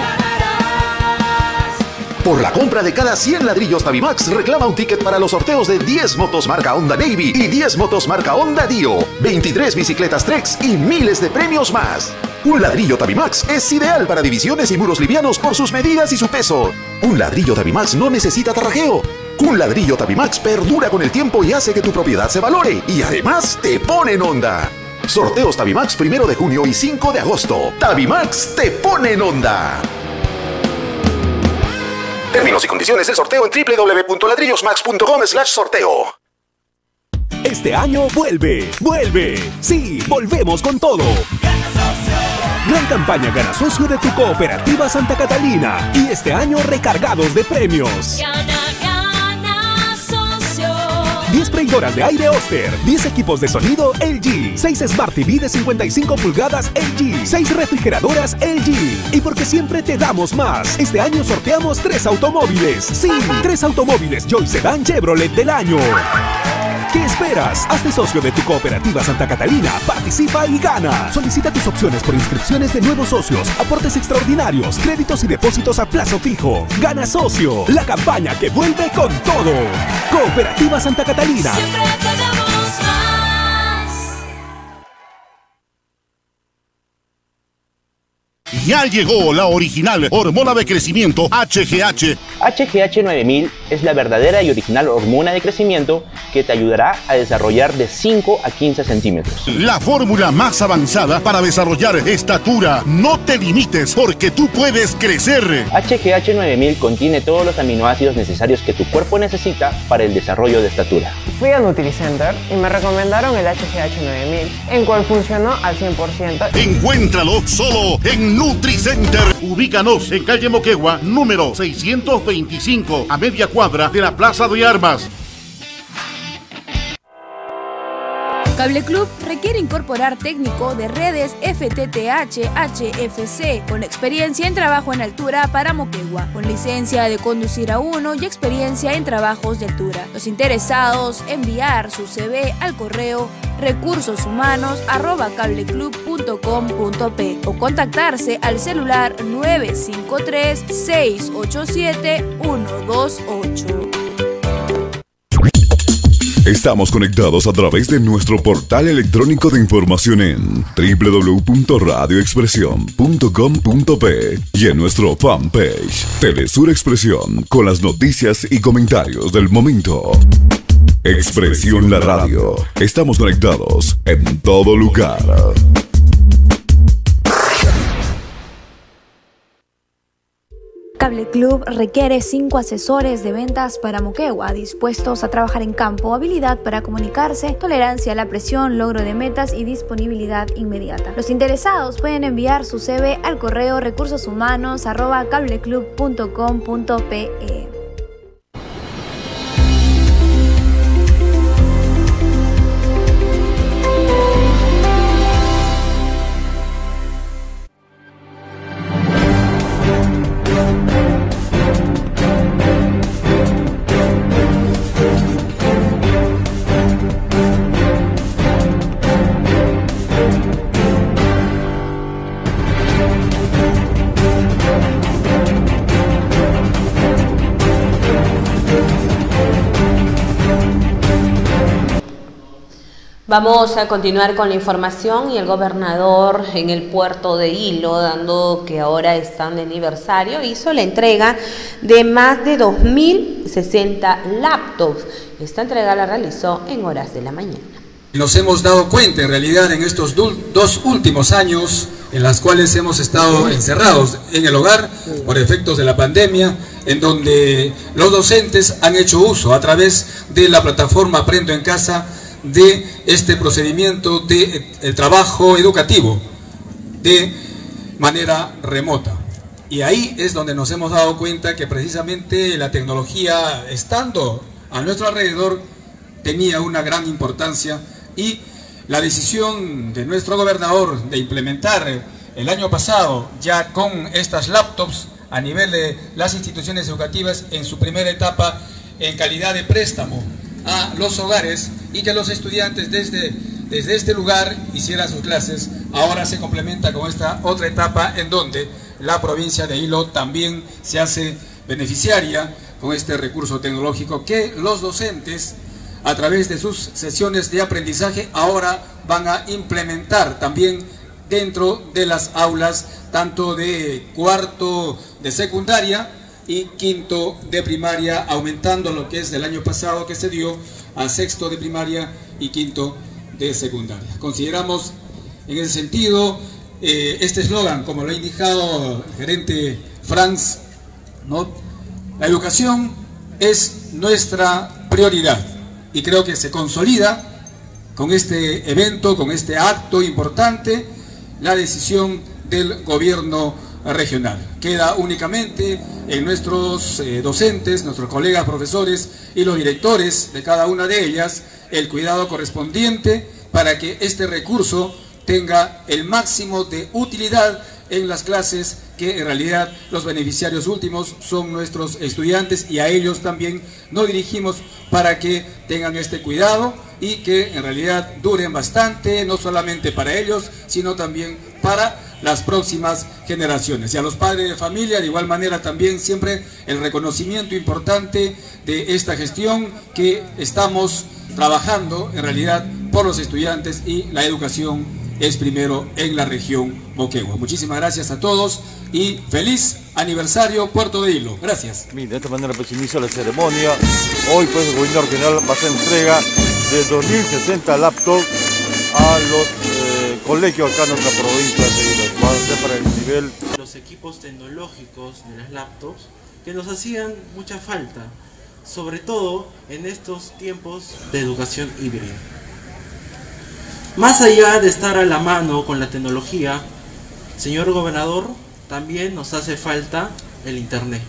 [SPEAKER 13] Por la compra de cada 100 ladrillos Tabimax, reclama un ticket para los sorteos de 10 motos marca Honda Navy y 10 motos marca Honda Dio, 23 bicicletas Trex y miles de premios más. Un ladrillo Tabimax es ideal para divisiones y muros livianos por sus medidas y su peso. Un ladrillo Tabimax no necesita tarrajeo. Un ladrillo Tabimax perdura con el tiempo y hace que tu propiedad se valore. Y además te pone en onda. Sorteos Tabimax 1 de junio y 5 de agosto. Tabimax te pone en onda. Términos y condiciones del sorteo en www.ladrillosmax.com/sorteo.
[SPEAKER 23] Este año vuelve. Sí, volvemos con todo. Gran campaña Gana Socio de tu Cooperativa Santa Catalina. Y este año recargados de premios.
[SPEAKER 24] Gana Socio.
[SPEAKER 23] 10 freidoras de aire Oster, 10 equipos de sonido LG, 6 Smart TV de 55 pulgadas LG, 6 refrigeradoras LG. Y porque siempre te damos más, este año sorteamos 3 automóviles. Sí, 3 automóviles Joy Sedan Chevrolet del año. ¿Qué esperas? Hazte socio de tu Cooperativa Santa Catalina, participa y gana. Solicita tus opciones por inscripciones de nuevos socios, aportes extraordinarios, créditos y depósitos a plazo fijo. Gana Socio, la campaña que vuelve con todo. Cooperativa Santa Catalina.
[SPEAKER 24] Siempre te damos más.
[SPEAKER 25] Ya llegó la original hormona de crecimiento HGH.
[SPEAKER 26] HGH 9000 es la verdadera y original hormona de crecimiento que te ayudará a desarrollar de 5 a 15 centímetros.
[SPEAKER 25] La fórmula más avanzada para desarrollar estatura. No te limites porque tú puedes crecer.
[SPEAKER 26] HGH 9000 contiene todos los aminoácidos necesarios que tu cuerpo necesita para el desarrollo de estatura.
[SPEAKER 27] Fui a NutriCenter y me recomendaron el HGH 9000, en cual funcionó al 100%.
[SPEAKER 25] Encuéntralo solo en NutriCenter. Ubícanos en calle Moquegua, número 625, a media cuadra de la Plaza de Armas.
[SPEAKER 11] Cable Club requiere incorporar técnico de redes FTTH HFC con experiencia en trabajo en altura para Moquegua, con licencia de conducir a uno y experiencia en trabajos de altura. Los interesados enviar su CV al correo recursoshumanos@cableclub.com.p o contactarse al celular 953-687-128.
[SPEAKER 28] Estamos conectados a través de nuestro portal electrónico de información en www.radioexpresión.com.p y en nuestro fanpage Telesur Expresión con las noticias y comentarios del momento. Expresión La Radio. Estamos conectados en todo lugar.
[SPEAKER 29] Cable Club requiere 5 asesores de ventas para Moquegua, dispuestos a trabajar en campo, habilidad para comunicarse, tolerancia a la presión, logro de metas y disponibilidad inmediata. Los interesados pueden enviar su CV al correo recursoshumanos@cableclub.com.pe.
[SPEAKER 14] Vamos a continuar con la información y el gobernador en el puerto de Hilo, dando que ahora están de aniversario, hizo la entrega de más de 2.060 laptops. Esta entrega la realizó en horas de la mañana.
[SPEAKER 1] Nos hemos dado cuenta en realidad en estos 2 últimos años en las cuales hemos estado encerrados en el hogar por efectos de la pandemia, en donde los docentes han hecho uso a través de la plataforma Aprendo en Casa de este procedimiento de el trabajo educativo de manera remota. Y ahí es donde nos hemos dado cuenta que precisamente la tecnología, estando a nuestro alrededor, tenía una gran importancia, y la decisión de nuestro gobernador de implementar el año pasado ya con estas laptops a nivel de las instituciones educativas en su primera etapa en calidad de préstamo a los hogares, y que los estudiantes desde este lugar hicieran sus clases, ahora se complementa con esta otra etapa en donde la provincia de Hilo también se hace beneficiaria con este recurso tecnológico que los docentes, a través de sus sesiones de aprendizaje, ahora van a implementar también dentro de las aulas, tanto de cuarto de secundaria y quinto de primaria, aumentando lo que es del año pasado que se dio a sexto de primaria y quinto de secundaria. Consideramos en ese sentido este eslogan, como lo ha indicado el gerente Franz, ¿no? La educación es nuestra prioridad, y creo que se consolida con este evento, con este acto importante, la decisión del gobierno regional. Queda únicamente en nuestros docentes, nuestros colegas profesores y los directores de cada una de ellas el cuidado correspondiente para que este recurso tenga el máximo de utilidad en las clases, que en realidad los beneficiarios últimos son nuestros estudiantes, y a ellos también nos dirigimos para que tengan este cuidado y que en realidad duren bastante, no solamente para ellos, sino también para las próximas generaciones. Y a los padres de familia, de igual manera, también siempre el reconocimiento importante de esta gestión que estamos trabajando en realidad por los estudiantes, y la educación es primero en la región Moquegua. Muchísimas gracias a todos y feliz aniversario Puerto de Hilo. Gracias.
[SPEAKER 2] De esta manera pues inicia la ceremonia. Hoy pues el gobierno regional va a hacer entrega de 2.060 laptops a los colegios acá en nuestra provincia de Hilo. Va a ser para el nivel.
[SPEAKER 3] Los equipos tecnológicos de las laptops que nos hacían mucha falta, sobre todo en estos tiempos de educación híbrida. Más allá de estar a la mano con la tecnología, señor gobernador, también nos hace falta el internet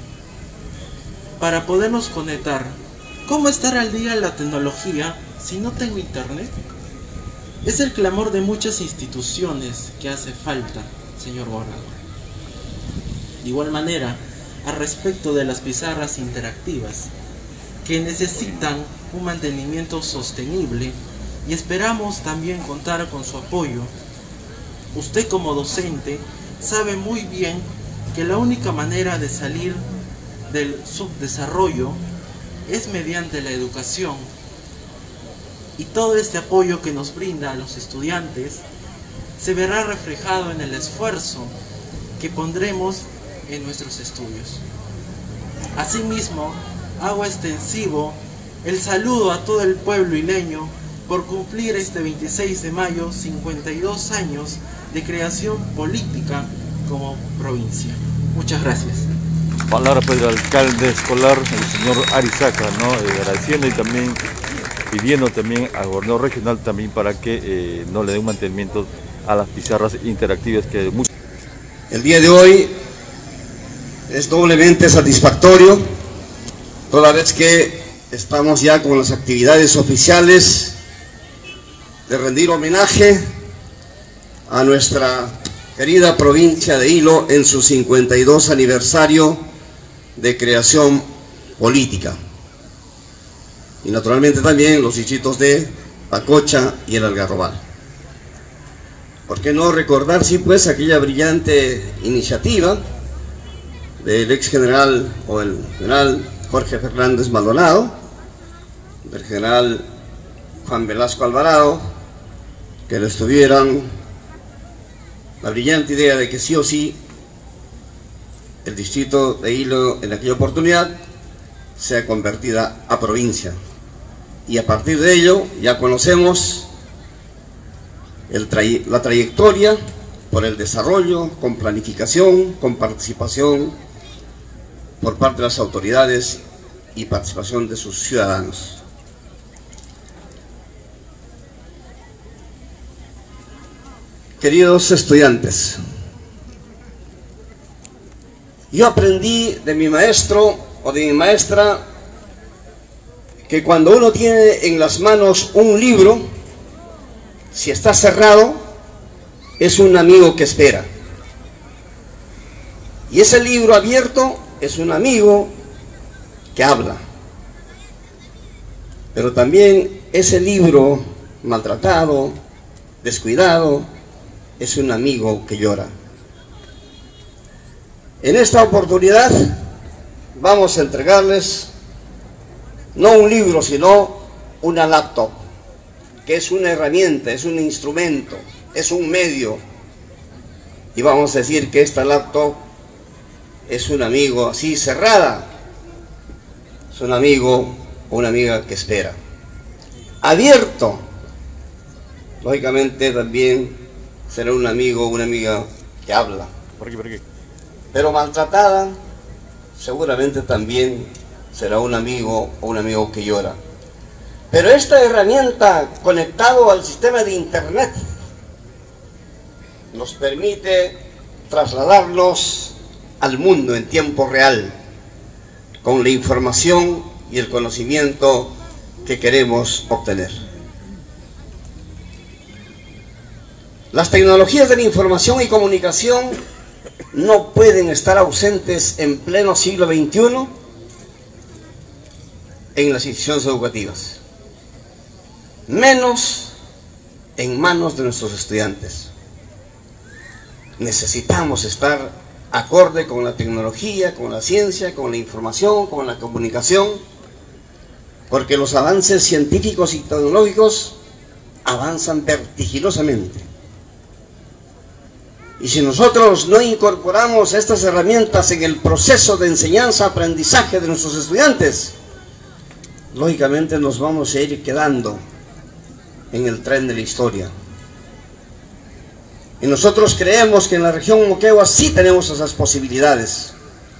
[SPEAKER 3] para podernos conectar. ¿Cómo estar al día en la tecnología si no tengo internet? Es el clamor de muchas instituciones que hace falta, señor gobernador. De igual manera, al respecto de las pizarras interactivas, que necesitan un mantenimiento sostenible, y esperamos también contar con su apoyo. Usted como docente sabe muy bien que la única manera de salir del subdesarrollo es mediante la educación, y todo este apoyo que nos brinda a los estudiantes se verá reflejado en el esfuerzo que pondremos en nuestros estudios. Asimismo, hago extensivo el saludo a todo el pueblo hileño por cumplir este 26 de mayo 52 años de creación política como provincia. Muchas gracias.
[SPEAKER 2] Palabra pues del alcalde escolar, el señor Arizaga, ¿no? Agradeciendo y también pidiendo también al gobernador regional también para que no le den mantenimiento a las pizarras interactivas que muchos.
[SPEAKER 4] El día de hoy es doblemente satisfactorio, toda vez que estamos ya con las actividades oficiales de rendir homenaje a nuestra querida provincia de Hilo en su 52 aniversario de creación política. Y naturalmente también los distritos de Pacocha y el Algarrobal. ¿Por qué no recordar, sí, pues, aquella brillante iniciativa del ex general o el general Jorge Fernández Maldonado, del general Juan Velasco Alvarado que les tuvieran la brillante idea de que sí o sí el distrito de Hilo en aquella oportunidad sea convertida a provincia. Y a partir de ello ya conocemos la trayectoria por el desarrollo, con planificación, con participación por parte de las autoridades y participación de sus ciudadanos. Queridos estudiantes, yo aprendí de mi maestro o de mi maestra que cuando uno tiene en las manos un libro, si está cerrado, es un amigo que espera. Y ese libro abierto es un amigo que habla. Pero también ese libro maltratado, descuidado, es un amigo que llora. En esta oportunidad vamos a entregarles no un libro, sino una laptop, que es una herramienta, es un instrumento, es un medio. Y vamos a decir que esta laptop es un amigo así cerrada, es un amigo o una amiga que espera. Abierto, lógicamente también será un amigo o una amiga que habla.
[SPEAKER 2] Por aquí.
[SPEAKER 4] Pero maltratada, seguramente también será un amigo o un amigo que llora. Pero esta herramienta conectado al sistema de internet nos permite trasladarnos al mundo en tiempo real con la información y el conocimiento que queremos obtener. Las tecnologías de la información y comunicación no pueden estar ausentes en pleno siglo XXI en las instituciones educativas, menos en manos de nuestros estudiantes. Necesitamos estar acorde con la tecnología, con la ciencia, con la información, con la comunicación, porque los avances científicos y tecnológicos avanzan vertiginosamente. Y si nosotros no incorporamos estas herramientas en el proceso de enseñanza-aprendizaje de nuestros estudiantes, lógicamente nos vamos a ir quedando en el tren de la historia. Y nosotros creemos que en la región Moquegua sí tenemos esas posibilidades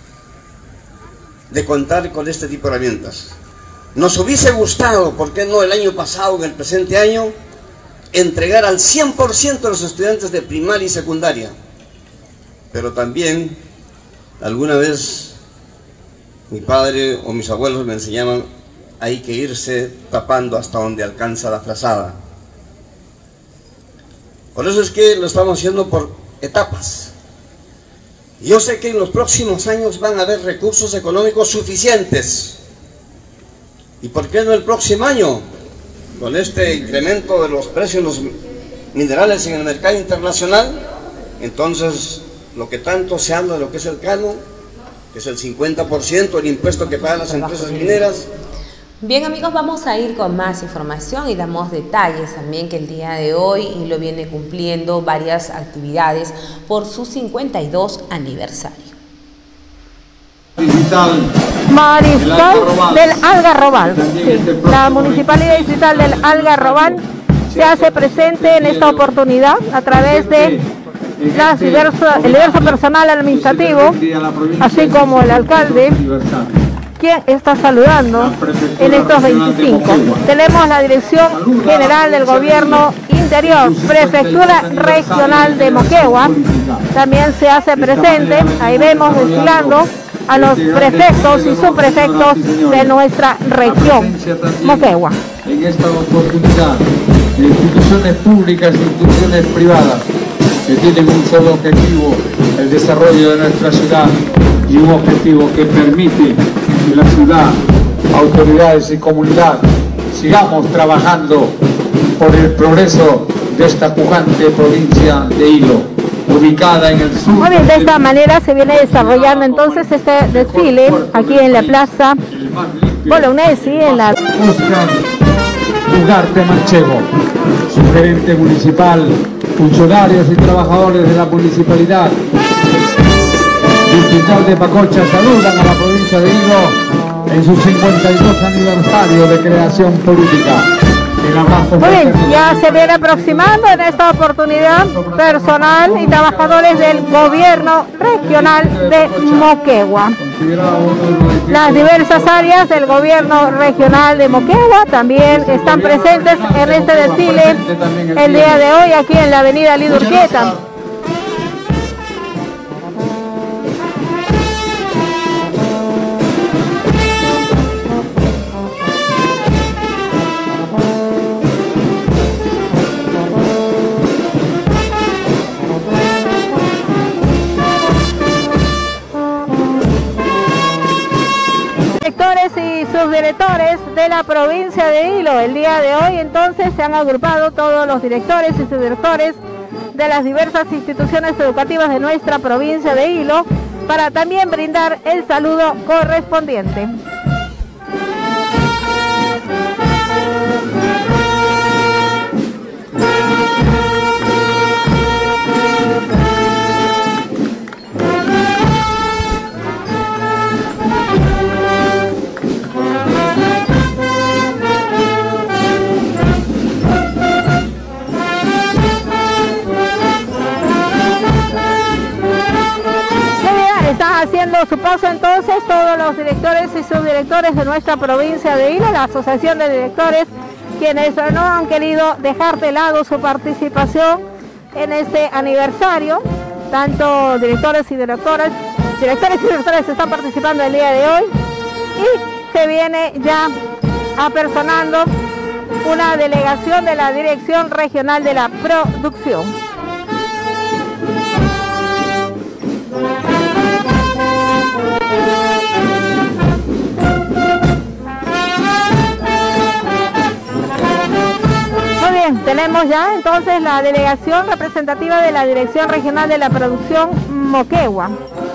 [SPEAKER 4] de contar con este tipo de herramientas. Nos hubiese gustado, ¿por qué no el año pasado, en el presente año, entregar al 100% de los estudiantes de primaria y secundaria? Pero también, alguna vez, mi padre o mis abuelos me enseñaban, hay que irse tapando hasta donde alcanza la frazada. Por eso es que lo estamos haciendo por etapas. Yo sé que en los próximos años van a haber recursos económicos suficientes. ¿Y por qué no el próximo año? Con este incremento de los precios de los minerales en el mercado internacional, entonces lo que tanto se habla de lo que es el canon, que es el 50% del impuesto que pagan las empresas mineras.
[SPEAKER 14] Bien amigos, vamos a ir con más información y damos detalles también que el día de hoy Hilo viene cumpliendo varias actividades por su 52 aniversario.
[SPEAKER 5] Mariscal del Algarrobal. Sí. La Municipalidad Distrital del Algarrobal se hace presente en esta oportunidad a través de el diverso personal administrativo, así como el alcalde, quien está saludando en estos 25. Tenemos la Dirección General del Gobierno Interior, Prefectura Regional de Moquegua, también se hace presente. Ahí vemos desfilando a los prefectos y subprefectos de nuestra región, Moquegua.
[SPEAKER 6] En esta oportunidad, de instituciones públicas e instituciones privadas que tienen un solo objetivo, el desarrollo de nuestra ciudad, y un objetivo que permite que la ciudad, autoridades y comunidad sigamos trabajando por el progreso de esta pujante provincia de Hilo, ubicada en el sur.
[SPEAKER 5] Muy bien, de esta manera se viene desarrollando entonces este desfile aquí en la plaza Bolognesi, en la
[SPEAKER 6] Oscar Ugarte Manchego. su gerente municipal, funcionarios y trabajadores de la municipalidad. Distrital de Pacocha saludan a la provincia de Hilo en su 52 aniversario de creación política. El abrazo.
[SPEAKER 5] Muy bien, ya se viene aproximando en esta oportunidad personal y trabajadores del gobierno regional de Moquegua. Las diversas áreas del gobierno regional de Moquegua también están presentes en este desfile el día de hoy aquí en la avenida Lidurquieta. Y subdirectores de la provincia de Hilo. El día de hoy entonces se han agrupado todos los directores y subdirectores de las diversas instituciones educativas de nuestra provincia de Hilo para también brindar el saludo correspondiente. Haciendo su paso entonces todos los directores y subdirectores de nuestra provincia de Hilo, la asociación de directores, quienes no han querido dejar de lado su participación en este aniversario. Tanto directores y directores están participando el día de hoy y se viene ya apersonando una delegación de la Dirección Regional de la Producción. Muy bien, tenemos ya entonces la delegación representativa de la Dirección Regional de la Producción Moquegua.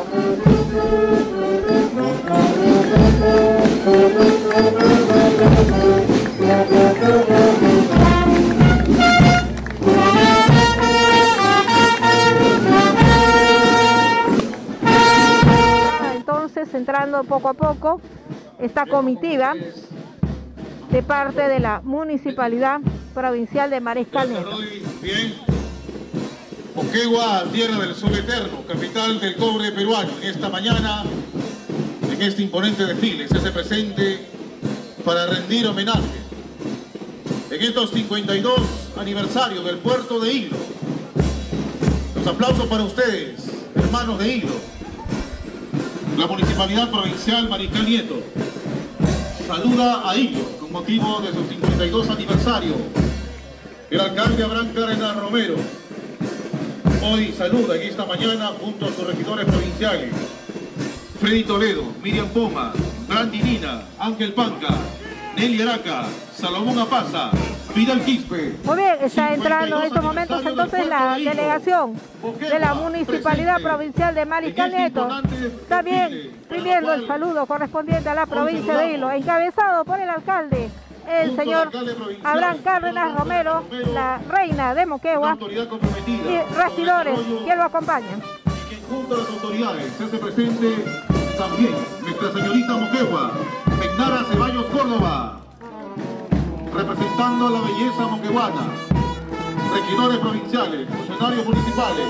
[SPEAKER 5] Entonces, entrando poco a poco esta comitiva de parte de la Municipalidad Provincial de Mariscal Nieto.
[SPEAKER 7] Bien. Moquegua, tierra del sol eterno, capital del cobre peruano. Esta mañana, en este imponente desfile, se hace presente para rendir homenaje en estos 52 aniversarios del puerto de Hilo. Los aplausos para ustedes, hermanos de Hilo. La Municipalidad Provincial Mariscal Nieto saluda a Hilo con motivo de su 52 aniversario. El alcalde Abraham Cárdenas Romero hoy saluda en esta mañana junto a sus regidores provinciales: Freddy Toledo, Miriam Poma, Brandy Nina, Ángel Panca, Nelly Araca, Salomón Apaza, Fidel Quispe.
[SPEAKER 5] Muy bien, está entrando en estos momentos entonces la delegación de la Municipalidad Provincial de Mariscal Nieto, también pidiendo el saludo correspondiente a la provincia de Hilo, encabezado por el alcalde, el señor Abraham Cárdenas Romero, la reina de Moquegua, y regidores que lo acompañan.
[SPEAKER 7] Junto a las autoridades se hace presente también nuestra señorita Moquegua, Megnara Ceballos Córdoba, representando a la belleza moqueguana, regidores provinciales, funcionarios municipales,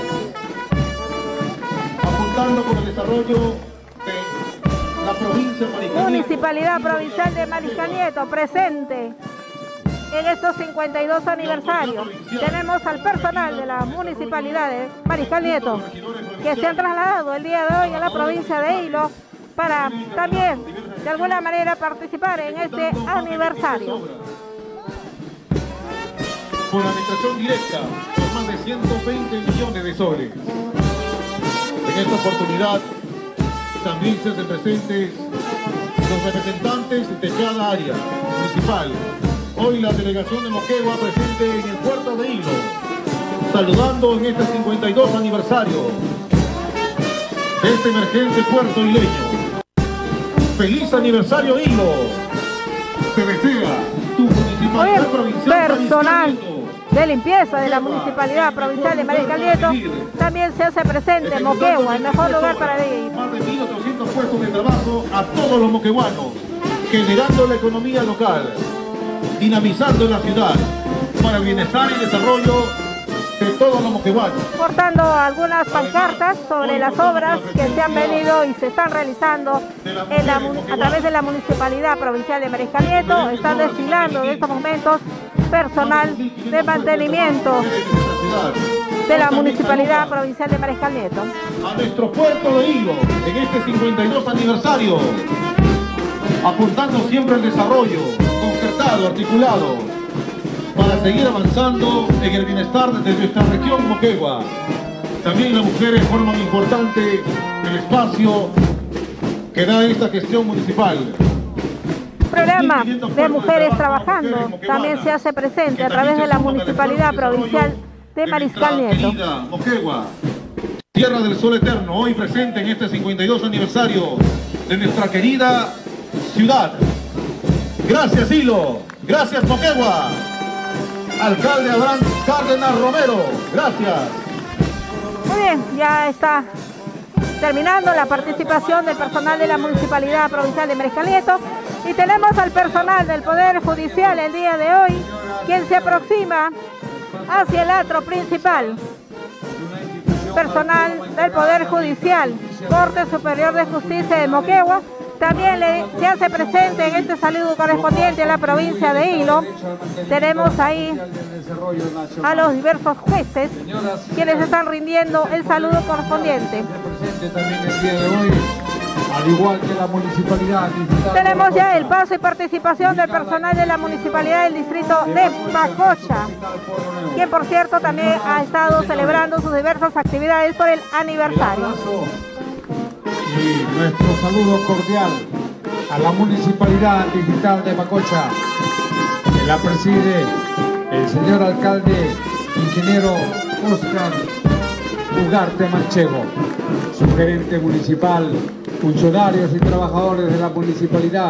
[SPEAKER 7] apuntando con el desarrollo de la provincia de Mariscal Nieto.
[SPEAKER 5] Municipalidad Provincial de Mariscal Nieto presente en estos 52 aniversarios. Tenemos al personal de la Municipalidad de Mariscal Nieto que se han trasladado el día de hoy a la provincia de Hilo para también de alguna manera participar en este aniversario.
[SPEAKER 7] Por la administración directa, por más de 120 millones de soles. En esta oportunidad también se hacen presentes los representantes de cada área municipal. Hoy la delegación de Moquegua presente en el puerto de Hilo, saludando en este 52 aniversario de este emergente puerto hileño. ¡Feliz aniversario, Hilo! Te desea tu municipalidad provincial
[SPEAKER 5] personal de limpieza de la Municipalidad Provincial de Mariscal Nieto también se hace presente Moquegua, el mejor lugar para vivir.
[SPEAKER 7] Más de 1.800 puestos de trabajo a todos los moqueguanos, generando la economía local, dinamizando la ciudad para el bienestar y desarrollo de todos los moqueguanos.
[SPEAKER 5] Portando algunas pancartas sobre las obras que se han venido y se están realizando a través de la Municipalidad Provincial de Mariscal Nieto. Están desfilando en estos momentos personal de mantenimiento de la Municipalidad Provincial de Mariscal Nieto.
[SPEAKER 7] A nuestro puerto de Hilo, en este 52 aniversario, apuntando siempre al desarrollo concertado, articulado, para seguir avanzando en el bienestar de nuestra región Moquegua. También las mujeres forman importante el espacio que da esta gestión municipal.
[SPEAKER 5] Programa de mujeres trabajando también se hace presente a través de la Municipalidad Provincial de Mariscal Nieto.
[SPEAKER 7] Moquegua, Tierra del Sol Eterno, hoy presente en este 52 aniversario de nuestra querida ciudad. Gracias Hilo, gracias Moquegua. Alcalde Abraham Cárdenas Romero, gracias.
[SPEAKER 5] Muy bien, ya está terminando la participación del personal de la Municipalidad Provincial de Mariscal Nieto y tenemos al personal del Poder Judicial el día de hoy, quien se aproxima hacia el atrio principal. Personal del Poder Judicial, Corte Superior de Justicia de Moquegua, también se hace presente en este saludo correspondiente a la provincia de Hilo. Tenemos ahí a los diversos jueces quienes están rindiendo el saludo correspondiente.
[SPEAKER 6] También el día de hoy, al igual que la municipalidad.
[SPEAKER 5] Tenemos ya el paso y participación del personal de la municipalidad del distrito de Pacocha, quien por cierto también ha estado celebrando sus diversas actividades por el aniversario.
[SPEAKER 6] Y nuestro saludo cordial a la Municipalidad Digital de Pacocha, que la preside el señor alcalde, ingeniero Oscar Ugarte Manchego, su gerente municipal, funcionarios y trabajadores de la Municipalidad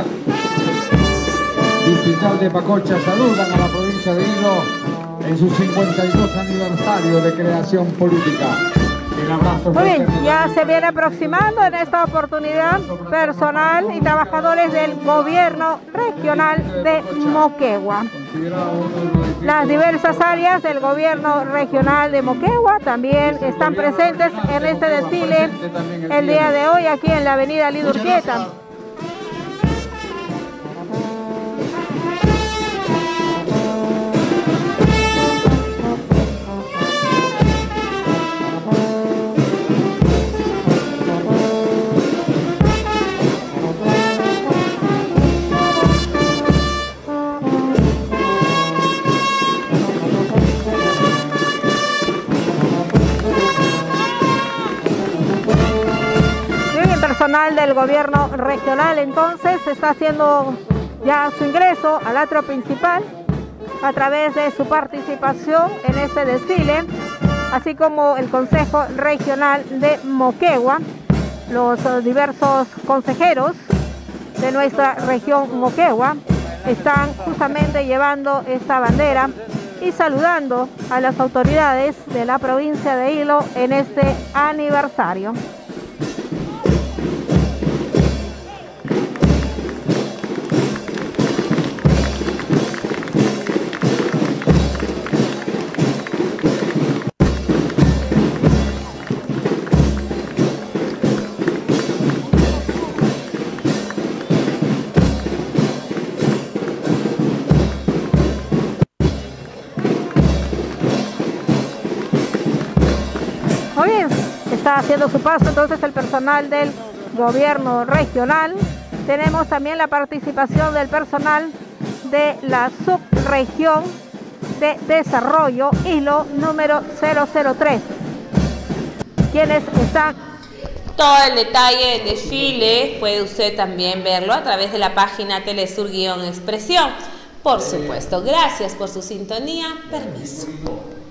[SPEAKER 6] Digital de Pacocha saludan a la provincia de Hilo en su 52 aniversario de creación política.
[SPEAKER 5] Muy bien, ya se viene aproximando en esta oportunidad personal y trabajadores del gobierno regional de Moquegua. Las diversas áreas del gobierno regional de Moquegua también están presentes en este desfile el día de hoy aquí en la avenida Lidurquieta. Personal del gobierno regional entonces está haciendo ya su ingreso al atrio principal a través de su participación en este desfile, así como el Consejo Regional de Moquegua, los diversos consejeros de nuestra región Moquegua están justamente llevando esta bandera y saludando a las autoridades de la provincia de Hilo en este aniversario. Está haciendo su paso entonces el personal del gobierno regional. Tenemos también la participación del personal de la subregión de desarrollo Hilo número 003, quienes están...
[SPEAKER 14] Todo el detalle del desfile puede usted también verlo a través de la página Telesur-Expresión. Por supuesto, gracias por su sintonía. Permiso.